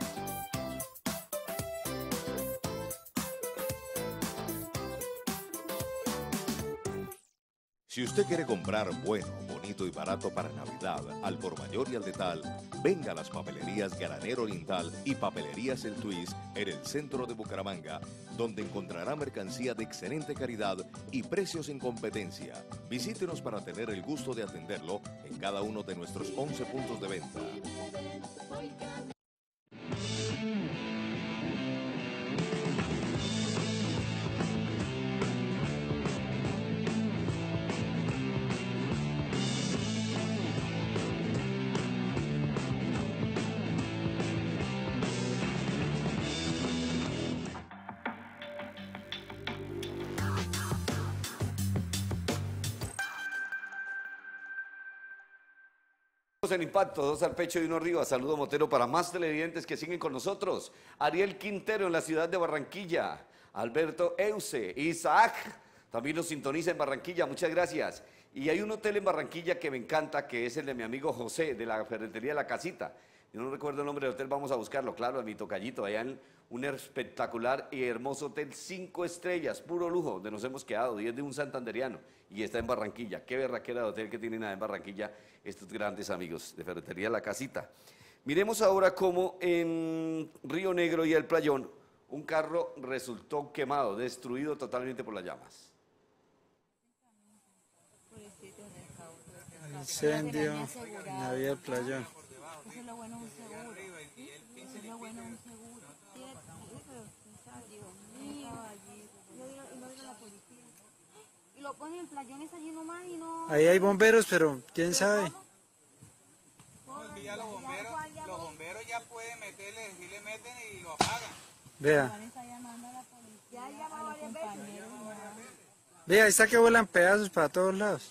Si usted quiere comprar bueno, bonito y barato para Navidad, al por mayor y al detal, venga a las papelerías Granero Oriental y Papelerías El Twist en el centro de Bucaramanga, donde encontrará mercancía de excelente calidad y precios en competencia. Visítenos para tener el gusto de atenderlo en cada uno de nuestros 11 puntos de venta. En Impacto, 2 al pecho y 1 arriba. Saludo Motero para más televidentes que siguen con nosotros. Ariel Quintero en la ciudad de Barranquilla. Alberto Euse, Isaac, también nos sintoniza en Barranquilla, muchas gracias. Y hay un hotel en Barranquilla que me encanta, que es el de mi amigo José, de la ferretería La Casita. Yo no recuerdo el nombre del hotel, vamos a buscarlo, claro, a mi tocallito, allá en un espectacular y hermoso hotel 5 estrellas, puro lujo, donde nos hemos quedado, y es de un santanderiano, y está en Barranquilla. Qué berraquera de hotel que tienen en Barranquilla estos grandes amigos de ferretería La Casita. Miremos ahora cómo en Río Negro y El Playón, un carro resultó quemado, destruido totalmente por las llamas. Incendio en la vía del Playón. Eso es lo bueno de un seguro. Eso es lo bueno de un seguro. Y no vino la policía. Y lo ponen en playones allí nomás y no... Ahí hay bomberos, pero quién sabe. Ya los bomberos ya pueden meterle, si le meten y lo apagan. Vea. Ya llamaba varias veces. Vea, ahí está que vuelan pedazos para todos lados.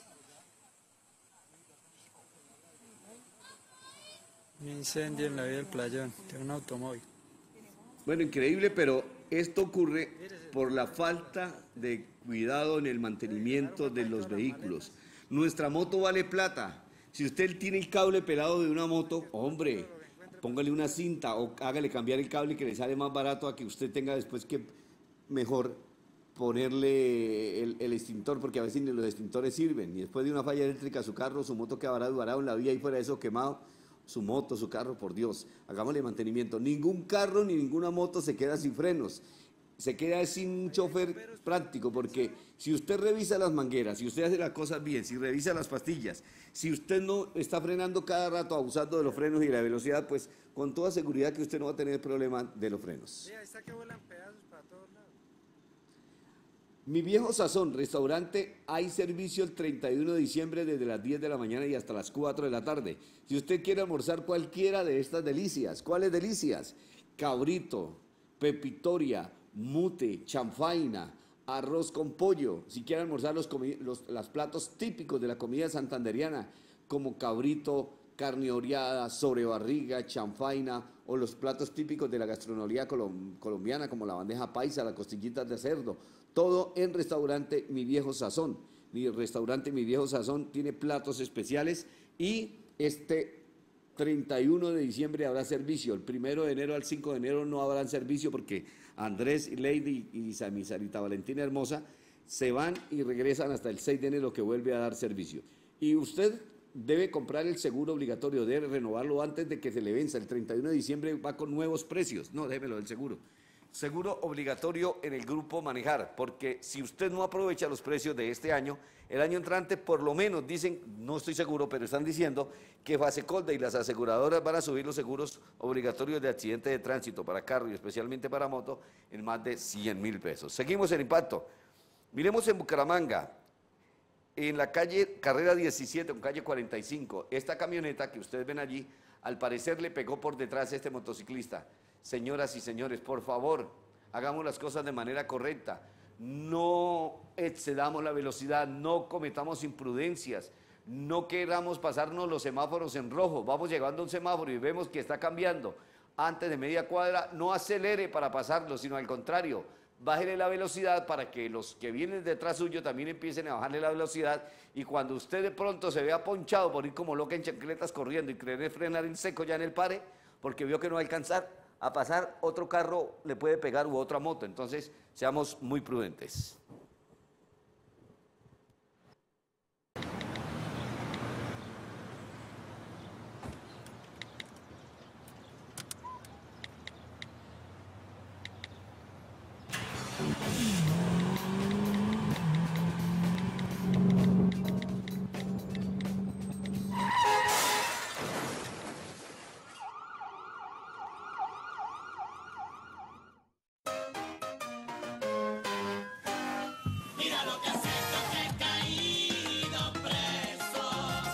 Un incendio en la vía del Playón, de un automóvil. Bueno, increíble, pero esto ocurre por la falta de cuidado en el mantenimiento de los vehículos. Nuestra moto vale plata. Si usted tiene el cable pelado de una moto, hombre, póngale una cinta o hágale cambiar el cable que le sale más barato a que usted tenga después que mejor ponerle el extintor, porque a veces ni los extintores sirven. Y después de una falla eléctrica, su carro, su moto queda varado en la vía y fuera de eso quemado. Su moto, su carro, por Dios, hagámosle mantenimiento. Ningún carro ni ninguna moto se queda sin frenos, se queda sin un chofer práctico, porque si usted revisa las mangueras, si usted hace las cosas bien, si revisa las pastillas, si usted no está frenando cada rato, abusando de los frenos y de la velocidad, pues con toda seguridad que usted no va a tener problema de los frenos. Mira, ahí está que vuelan pedazos para todos lados. Mi Viejo Sazón, restaurante, hay servicio el 31 de diciembre desde las 10 de la mañana y hasta las 4 de la tarde. Si usted quiere almorzar cualquiera de estas delicias, ¿cuáles delicias? Cabrito, pepitoria, mute, chanfaina, arroz con pollo. Si quiere almorzar los platos típicos de la comida santanderiana, como cabrito, carne oreada, sobrebarriga, chanfaina, o los platos típicos de la gastronomía colombiana, como la bandeja paisa, las costillitas de cerdo. Todo en restaurante Mi Viejo Sazón. Mi restaurante Mi Viejo Sazón tiene platos especiales y este 31 de diciembre habrá servicio. El 1 de enero al 5 de enero no habrá servicio porque Andrés, Lady y Sarita Valentina Hermosa se van y regresan hasta el 6 de enero que vuelve a dar servicio. Y usted debe comprar el seguro obligatorio, debe renovarlo antes de que se le venza. El 31 de diciembre va con nuevos precios. No, déjemelo del seguro. seguro obligatorio en el grupo Manejar, porque si usted no aprovecha los precios de este año, el año entrante por lo menos dicen, no estoy seguro, pero están diciendo que Fasecolda y las aseguradoras van a subir los seguros obligatorios de accidente de tránsito para carro y especialmente para moto en más de 100.000 pesos. Seguimos el impacto. Miremos en Bucaramanga, en la calle Carrera 17, con calle 45, esta camioneta que ustedes ven allí, al parecer le pegó por detrás a este motociclista. Señoras y señores, por favor, hagamos las cosas de manera correcta. No excedamos la velocidad, no cometamos imprudencias, no queramos pasarnos los semáforos en rojo. Vamos llegando a un semáforo y vemos que está cambiando. Antes de media cuadra, no acelere para pasarlo, sino al contrario, bájele la velocidad para que los que vienen detrás suyo también empiecen a bajarle la velocidad, y cuando usted de pronto se vea ponchado por ir como loca en chancletas corriendo y querer frenar en seco ya en el pare, porque vio que no va a alcanzar a pasar, otro carro le puede pegar u otra moto. Entonces, seamos muy prudentes. Mira lo que has hecho, que he caído preso.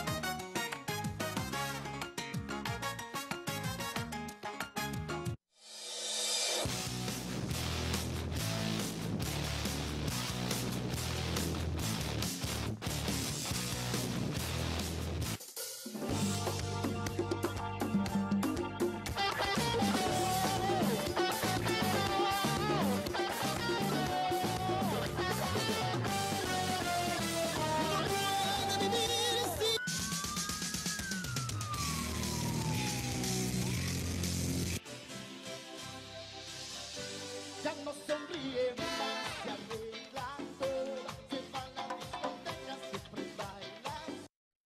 Ya no sonríe más, se arregla toda, se va a la discoteca, siempre baila.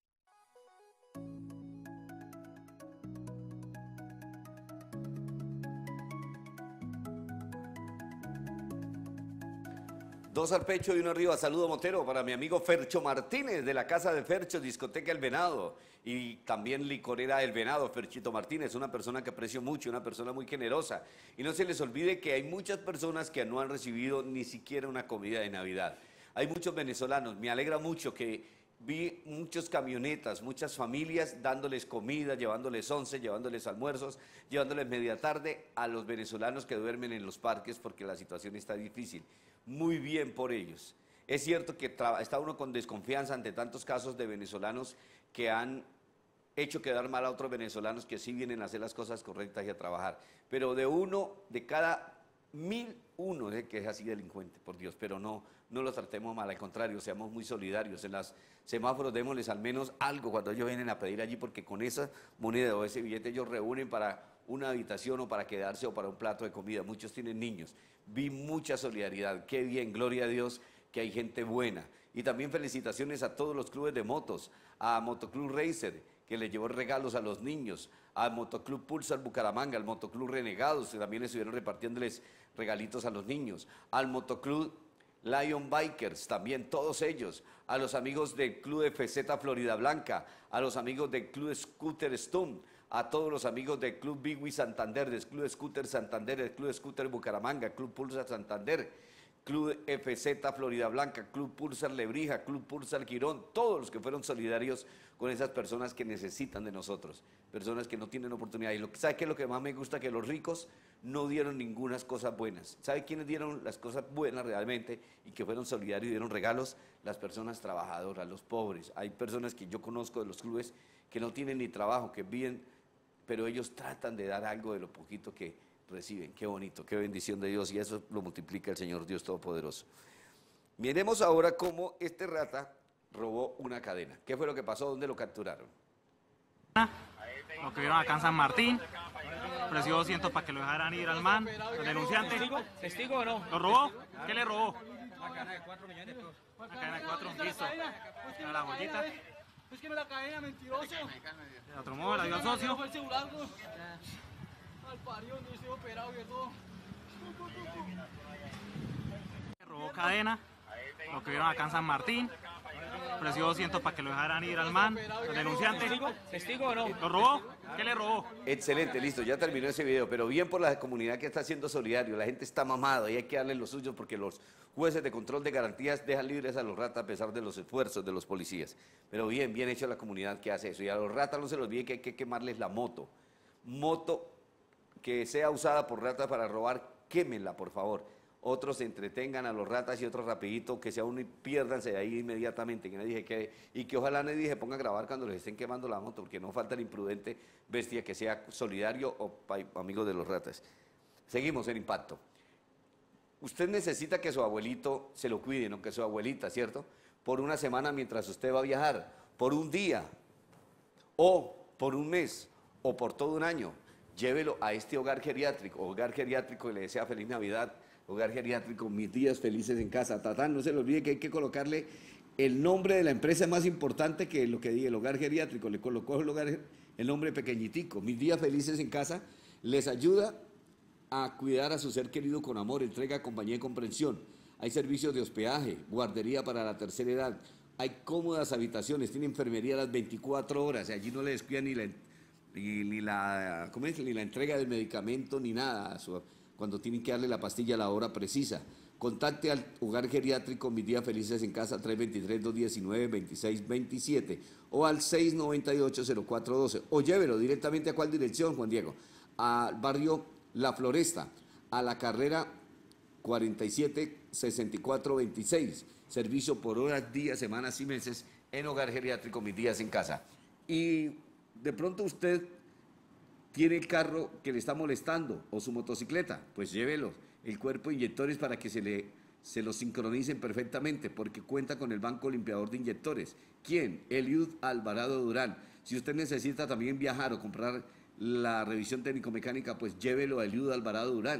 Dos al pecho y uno arriba. Saludo Motero para mi amigo Fercho Martínez de la Casa de Fercho, Discoteca El Venado, y también Licorera El Venado. Ferchito Martínez, una persona que aprecio mucho, una persona muy generosa. Y no se les olvide que hay muchas personas que no han recibido ni siquiera una comida de Navidad. Hay muchos venezolanos, me alegra mucho que vi muchas camionetas, muchas familias dándoles comida, llevándoles once, llevándoles almuerzos, llevándoles media tarde a los venezolanos que duermen en los parques porque la situación está difícil. Muy bien por ellos. Es cierto que está uno con desconfianza ante tantos casos de venezolanos que han hecho quedar mal a otros venezolanos que sí vienen a hacer las cosas correctas y a trabajar. Pero de cada 1000, uno es que es así delincuente, por Dios. Pero no los tratemos mal, al contrario, seamos muy solidarios. En los semáforos démosles al menos algo cuando ellos vienen a pedir allí, porque con esa moneda o ese billete ellos reúnen para una habitación o para quedarse o para un plato de comida. Muchos tienen niños. Vi mucha solidaridad. Qué bien, gloria a Dios que hay gente buena. Y también felicitaciones a todos los clubes de motos, a Motoclub Racer, que le llevó regalos a los niños, al Motoclub Pulsar Bucaramanga, al Motoclub Renegados, que también estuvieron repartiéndoles regalitos a los niños, al Motoclub Lion Bikers, también todos ellos, a los amigos del Club FZ Florida Blanca, a los amigos del Club Scooter Stum, a todos los amigos del Club Bigui Santander, del Club Scooter Santander, del Club Scooter Bucaramanga, Club Pulsar Santander, Club FZ Florida Blanca, Club Pulsar Lebrija, Club Pulsar Quirón, todos los que fueron solidarios con esas personas que necesitan de nosotros, personas que no tienen oportunidad. Y ¿sabe qué es lo que más me gusta? Que los ricos no dieron ninguna cosa buenas. ¿Sabe quiénes dieron las cosas buenas realmente y que fueron solidarios y dieron regalos? Las personas trabajadoras, los pobres. Hay personas que yo conozco de los clubes que no tienen ni trabajo, que viven, pero ellos tratan de dar algo de lo poquito que reciben. Qué bonito, qué bendición de Dios, y eso lo multiplica el Señor Dios Todopoderoso. Miremos ahora cómo este rata robó una cadena. ¿Qué fue lo que pasó? ¿Dónde lo capturaron? Lo que vieron acá en San Martín, ofreció 200 para que lo dejaran ir al man, al denunciante. ¿Testigo o no? ¿Lo robó? ¿Qué le robó? Una cadena de 4 millones de pesos. Una cadena de 4, listo. A la joyita. Es que me la cadena, mentiroso. De otro modo, la dio al socio. Al parió, no estoy operado y todo. Robó cadena, lo que vieron acá en San Martín. Ofreció 200 para que lo dejaran ir al man, el denunciante. ¿Testigo o no? ¿Lo robó? ¿Qué le robó? Excelente, listo, ya terminó ese video, pero bien por la comunidad que está siendo solidario, la gente está mamada y hay que darle lo suyo porque los jueces de control de garantías dejan libres a los ratas a pesar de los esfuerzos de los policías. Pero bien, bien hecho la comunidad que hace eso. Y a los ratas no se les olvide que hay que quemarles la moto. Moto que sea usada por ratas para robar, quémenla por favor. Otros se entretengan a los ratas y otros rapidito, que sea uno y piérdanse de ahí inmediatamente, que nadie se quede, y que ojalá nadie se ponga a grabar cuando les estén quemando la moto, porque no falta el imprudente bestia que sea solidario o amigo de los ratas. Seguimos en Impacto. Usted necesita que su abuelito se lo cuide, no que su abuelita, ¿cierto? Por una semana mientras usted va a viajar, por un día, o por un mes, o por todo un año. Llévelo a este hogar geriátrico, y le desea feliz Navidad. Hogar geriátrico, mis días felices en casa. Tatán, no se le olvide que hay que colocarle el nombre de la empresa más importante que lo que diga el hogar geriátrico. Le colocó el nombre pequeñitico. Mis días felices en casa les ayuda a cuidar a su ser querido con amor, entrega, compañía y comprensión. Hay servicios de hospedaje, guardería para la tercera edad. Hay cómodas habitaciones, tiene enfermería a las 24 horas. Allí no le descuidan ni la entrega del medicamento ni nada. Cuando tienen que darle la pastilla a la hora precisa. Contacte al hogar geriátrico Mis Días Felices en Casa 323-219-2627 o al 698-0412 o llévelo directamente a cuál dirección, Juan Diego, al barrio La Floresta, a la carrera 47-6426, servicio por horas, días, semanas y meses en hogar geriátrico Mis Días en Casa. Y de pronto usted tiene el carro que le está molestando o su motocicleta, pues llévelo, el cuerpo de inyectores para que se lo sincronicen perfectamente, porque cuenta con el banco limpiador de inyectores. ¿Quién? Eliud Alvarado Durán. Si usted necesita también viajar o comprar la revisión técnico-mecánica, pues llévelo a Eliud Alvarado Durán,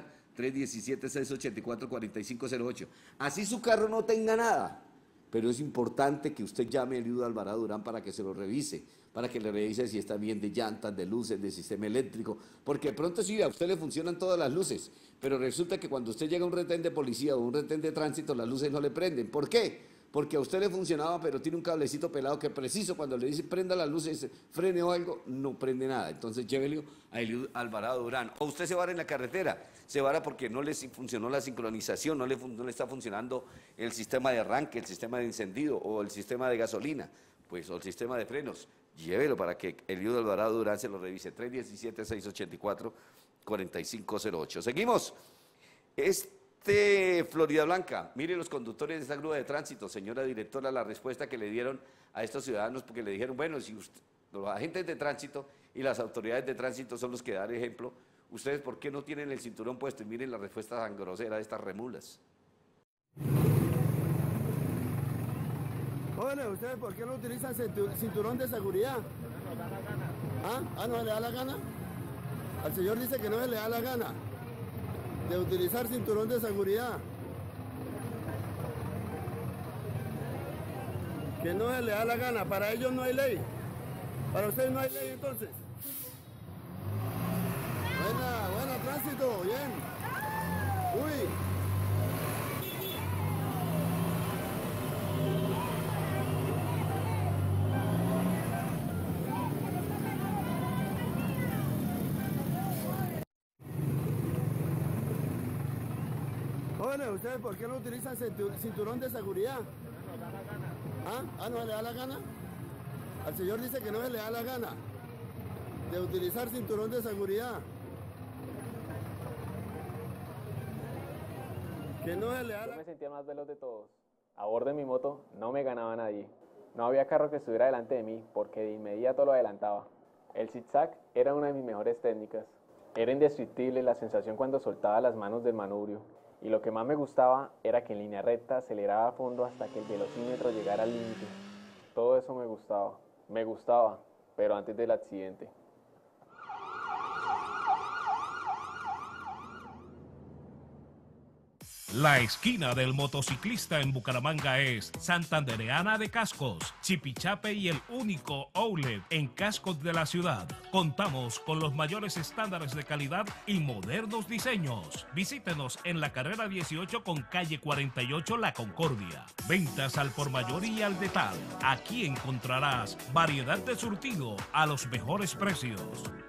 317-684-4508. Así su carro no tenga nada, pero es importante que usted llame a Eliud Alvarado Durán para que se lo revise, para que le revise si está bien de llantas, de luces, de sistema eléctrico, porque de pronto sí, a usted le funcionan todas las luces, pero resulta que cuando usted llega a un retén de policía o un retén de tránsito, las luces no le prenden. ¿Por qué? Porque a usted le funcionaba, pero tiene un cablecito pelado que preciso cuando le dice prenda las luces, frene o algo, no prende nada. Entonces llévelo a Eliud Alvarado Durán. O usted se vara en la carretera, se vara porque no le funcionó la sincronización, no le está funcionando el sistema de arranque, el sistema de encendido o el sistema de gasolina, pues o el sistema de frenos. Llévelo para que Eliud Alvarado Durán se lo revise. 317-684-4508. Seguimos. Florida Blanca, mire los conductores de esta grúa de tránsito, señora directora, la respuesta que le dieron a estos ciudadanos, porque le dijeron, bueno, si los agentes de tránsito y las autoridades de tránsito son los que dan ejemplo, ustedes ¿por qué no tienen el cinturón puesto? Y miren la respuesta tan grosera de estas remulas. Jóvenes, ¿ustedes por qué no utilizan cinturón de seguridad? ¿Ah? ¿No se le da la gana? Al señor dice que no se le da la gana de utilizar cinturón de seguridad. Que no se le da la gana. Para ellos no hay ley. Para ustedes no hay ley entonces. Buena, tránsito, bien. Uy. Jóvenes, ¿ustedes por qué no utilizan cinturón de seguridad? ¿Ah? ¿No se le da la gana? Al señor dice que no se le da la gana de utilizar cinturón de seguridad. Que no se le da la... Yo me sentía más veloz de todos. A bordo de mi moto no me ganaba nadie. No había carro que estuviera delante de mí porque de inmediato lo adelantaba. El zigzag era una de mis mejores técnicas. Era indescriptible la sensación cuando soltaba las manos del manubrio. Y lo que más me gustaba era que en línea recta aceleraba a fondo hasta que el velocímetro llegara al límite. Todo eso me gustaba, pero antes del accidente. La esquina del motociclista en Bucaramanga es Santandereana de Cascos, Chipichape y el único outlet en cascos de la ciudad. Contamos con los mayores estándares de calidad y modernos diseños. Visítenos en la carrera 18 con calle 48 La Concordia. Ventas al por mayor y al detal. Aquí encontrarás variedad de surtido a los mejores precios.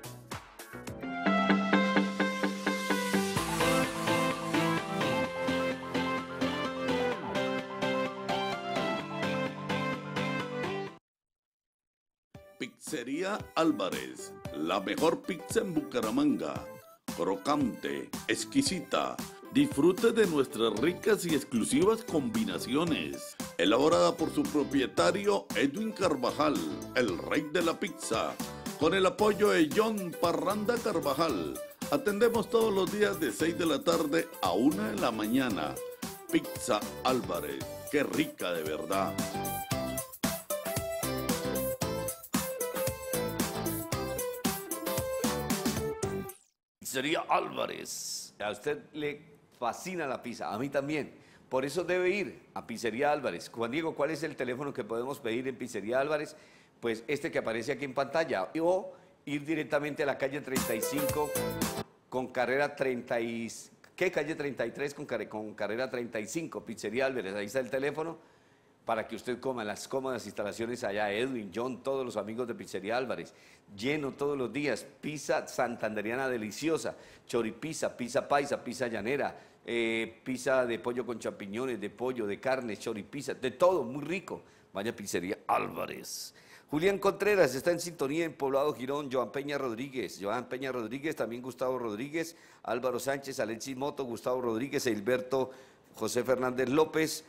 Pizzería Álvarez, la mejor pizza en Bucaramanga. Crocante, exquisita. Disfrute de nuestras ricas y exclusivas combinaciones. Elaborada por su propietario Edwin Carvajal, el rey de la pizza. Con el apoyo de John Parranda Carvajal. Atendemos todos los días de 6 de la tarde a 1 de la mañana. Pizza Álvarez, qué rica de verdad. Pizzería Álvarez. A usted le fascina la pizza, a mí también. Por eso debe ir a Pizzería Álvarez. Juan Diego, ¿cuál es el teléfono que podemos pedir en Pizzería Álvarez? Pues este que aparece aquí en pantalla. O ir directamente a la calle 35 con carrera 30 y... ¿Qué? Calle 33 con carrera 35, Pizzería Álvarez. Ahí está el teléfono para que usted coma las cómodas instalaciones allá. Edwin, John, todos los amigos de Pizzería Álvarez. Lleno todos los días. Pizza santandereana deliciosa. Choripizza, pizza paisa, pizza llanera. Pizza de pollo con champiñones, de pollo, de carne, choripizza, de todo, muy rico. Vaya a Pizzería Álvarez. Julián Contreras está en sintonía en Poblado Girón. Joan Peña Rodríguez, también Gustavo Rodríguez, Álvaro Sánchez, Alexis Moto, Gustavo Rodríguez, Hilberto José Fernández López,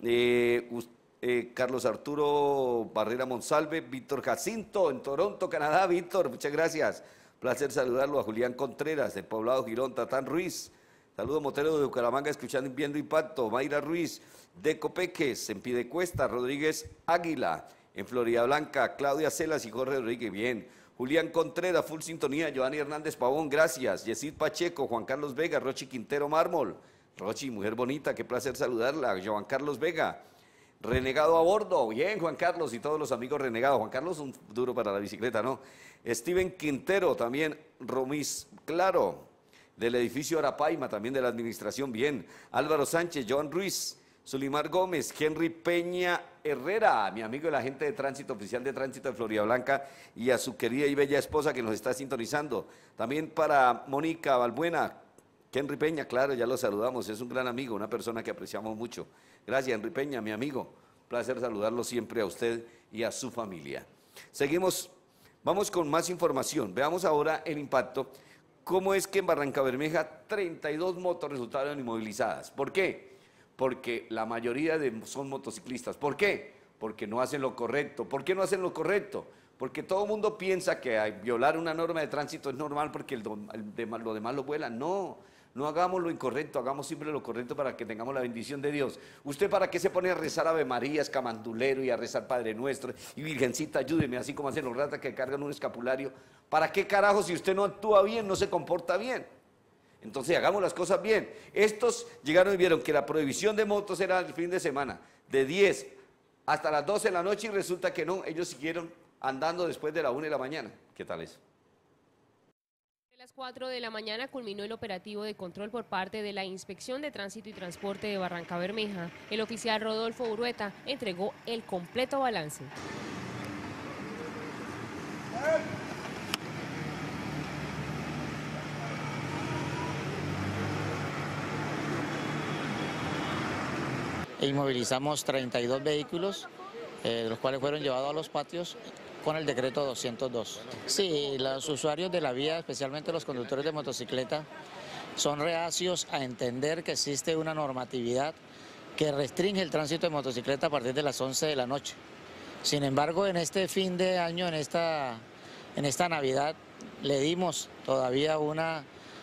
Carlos Arturo Barrera Monsalve, Víctor Jacinto en Toronto, Canadá. Víctor, muchas gracias. Placer saludarlo. A Julián Contreras de Poblado Girón, Tatán Ruiz. Saludo Motero de Bucaramanga, escuchando y viendo Impacto. Mayra Ruiz, de Copeques, en Piedecuesta. Rodríguez Águila, en Florida Blanca. Claudia Celas y Jorge Rodríguez, bien. Julián Contreras, full sintonía. Giovanni Hernández Pavón, gracias. Yesid Pacheco, Juan Carlos Vega, Rochi Quintero Mármol. Rochi, mujer bonita, qué placer saludarla. Juan Carlos Vega. Renegado a bordo, bien Juan Carlos y todos los amigos renegados. Juan Carlos un duro para la bicicleta, ¿no? Steven Quintero, también Romis Claro, del edificio Arapaima, también de la administración, bien. Álvaro Sánchez, Joan Ruiz, Zulimar Gómez, Henry Peña Herrera, mi amigo el agente de tránsito, oficial de tránsito de Florida Blanca, y a su querida y bella esposa que nos está sintonizando. También para Mónica Balbuena, Henry Peña, claro, ya lo saludamos, es un gran amigo, una persona que apreciamos mucho. Gracias, Henry Peña, mi amigo. Placer saludarlo siempre a usted y a su familia. Seguimos, vamos con más información. Veamos ahora el impacto. ¿Cómo es que en Barrancabermeja 32 motos resultaron inmovilizadas? ¿Por qué? Porque la mayoría son motociclistas. ¿Por qué? Porque no hacen lo correcto. ¿Por qué no hacen lo correcto? Porque todo el mundo piensa que violar una norma de tránsito es normal porque lo demás lo vuelan. No. No hagamos lo incorrecto, hagamos siempre lo correcto para que tengamos la bendición de Dios. ¿Usted para qué se pone a rezar Ave Marías, Camandulero y a rezar Padre Nuestro y Virgencita ayúdeme, así como hacen los ratas que cargan un escapulario? ¿Para qué carajo si usted no actúa bien, no se comporta bien? Entonces hagamos las cosas bien. Estos llegaron y vieron que la prohibición de motos era el fin de semana, de 10 hasta las 12 de la noche y resulta que no, ellos siguieron andando después de la 1 de la mañana. ¿Qué tal eso? A las 4 de la mañana culminó el operativo de control por parte de la Inspección de Tránsito y Transporte de Barrancabermeja. El oficial Rodolfo Urueta entregó el completo balance. Inmovilizamos 32 vehículos, los cuales fueron llevados a los patios con el decreto 202. Sí, los usuarios de la vía, especialmente los conductores de motocicleta, son reacios a entender que existe una normatividad que restringe el tránsito de motocicleta a partir de las 11 de la noche. Sin embargo, en este fin de año, en esta Navidad, le dimos todavía una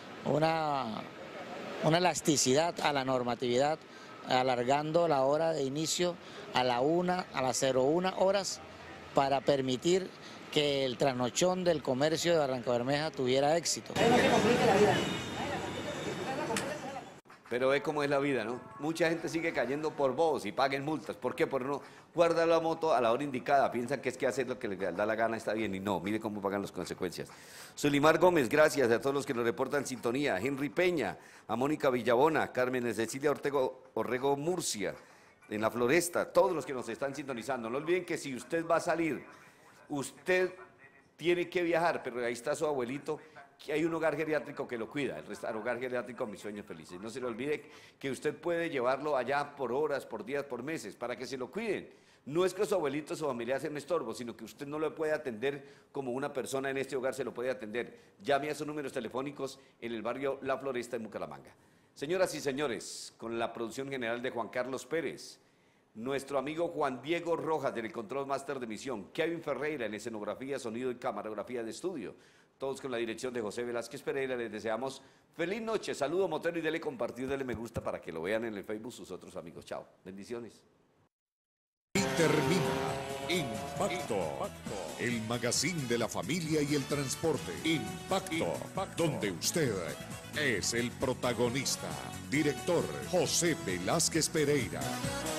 elasticidad a la normatividad, alargando la hora de inicio a las 01 horas, para permitir que el trasnochón del comercio de Barrancabermeja tuviera éxito. Pero ve cómo es la vida, ¿no? Mucha gente sigue cayendo por bobos y paguen multas. ¿Por qué? Por no guardar la moto a la hora indicada. Piensan que es que hacer lo que les da la gana está bien y no. Mire cómo pagan las consecuencias. Sulimar Gómez, gracias a todos los que nos reportan sintonía. Henry Peña, a Mónica Villabona, Carmen Cecilia Orrego Murcia, en La Floresta, todos los que nos están sintonizando. No olviden que si usted va a salir, usted tiene que viajar, pero ahí está su abuelito, que hay un hogar geriátrico que lo cuida, el hogar geriátrico Mis Sueños Felices. No se le olvide que usted puede llevarlo allá por horas, por días, por meses, para que se lo cuiden. No es que su abuelito o su familia sea un estorbo, sino que usted no lo puede atender como una persona en este hogar se lo puede atender. Llame a sus números telefónicos en el barrio La Floresta en Bucaramanga. Señoras y señores, con la producción general de Juan Carlos Pérez, nuestro amigo Juan Diego Rojas del Control Master de Misión, Kevin Ferreira en escenografía, sonido y camarografía de estudio, todos con la dirección de José Velázquez Pereira, les deseamos feliz noche, saludo motero y dele compartir, dele me gusta para que lo vean en el Facebook sus otros amigos. Chao, bendiciones. Y termina Impacto, el magazine de la familia y el transporte. Impacto, donde usted es el protagonista. Director José Velázquez Pereira.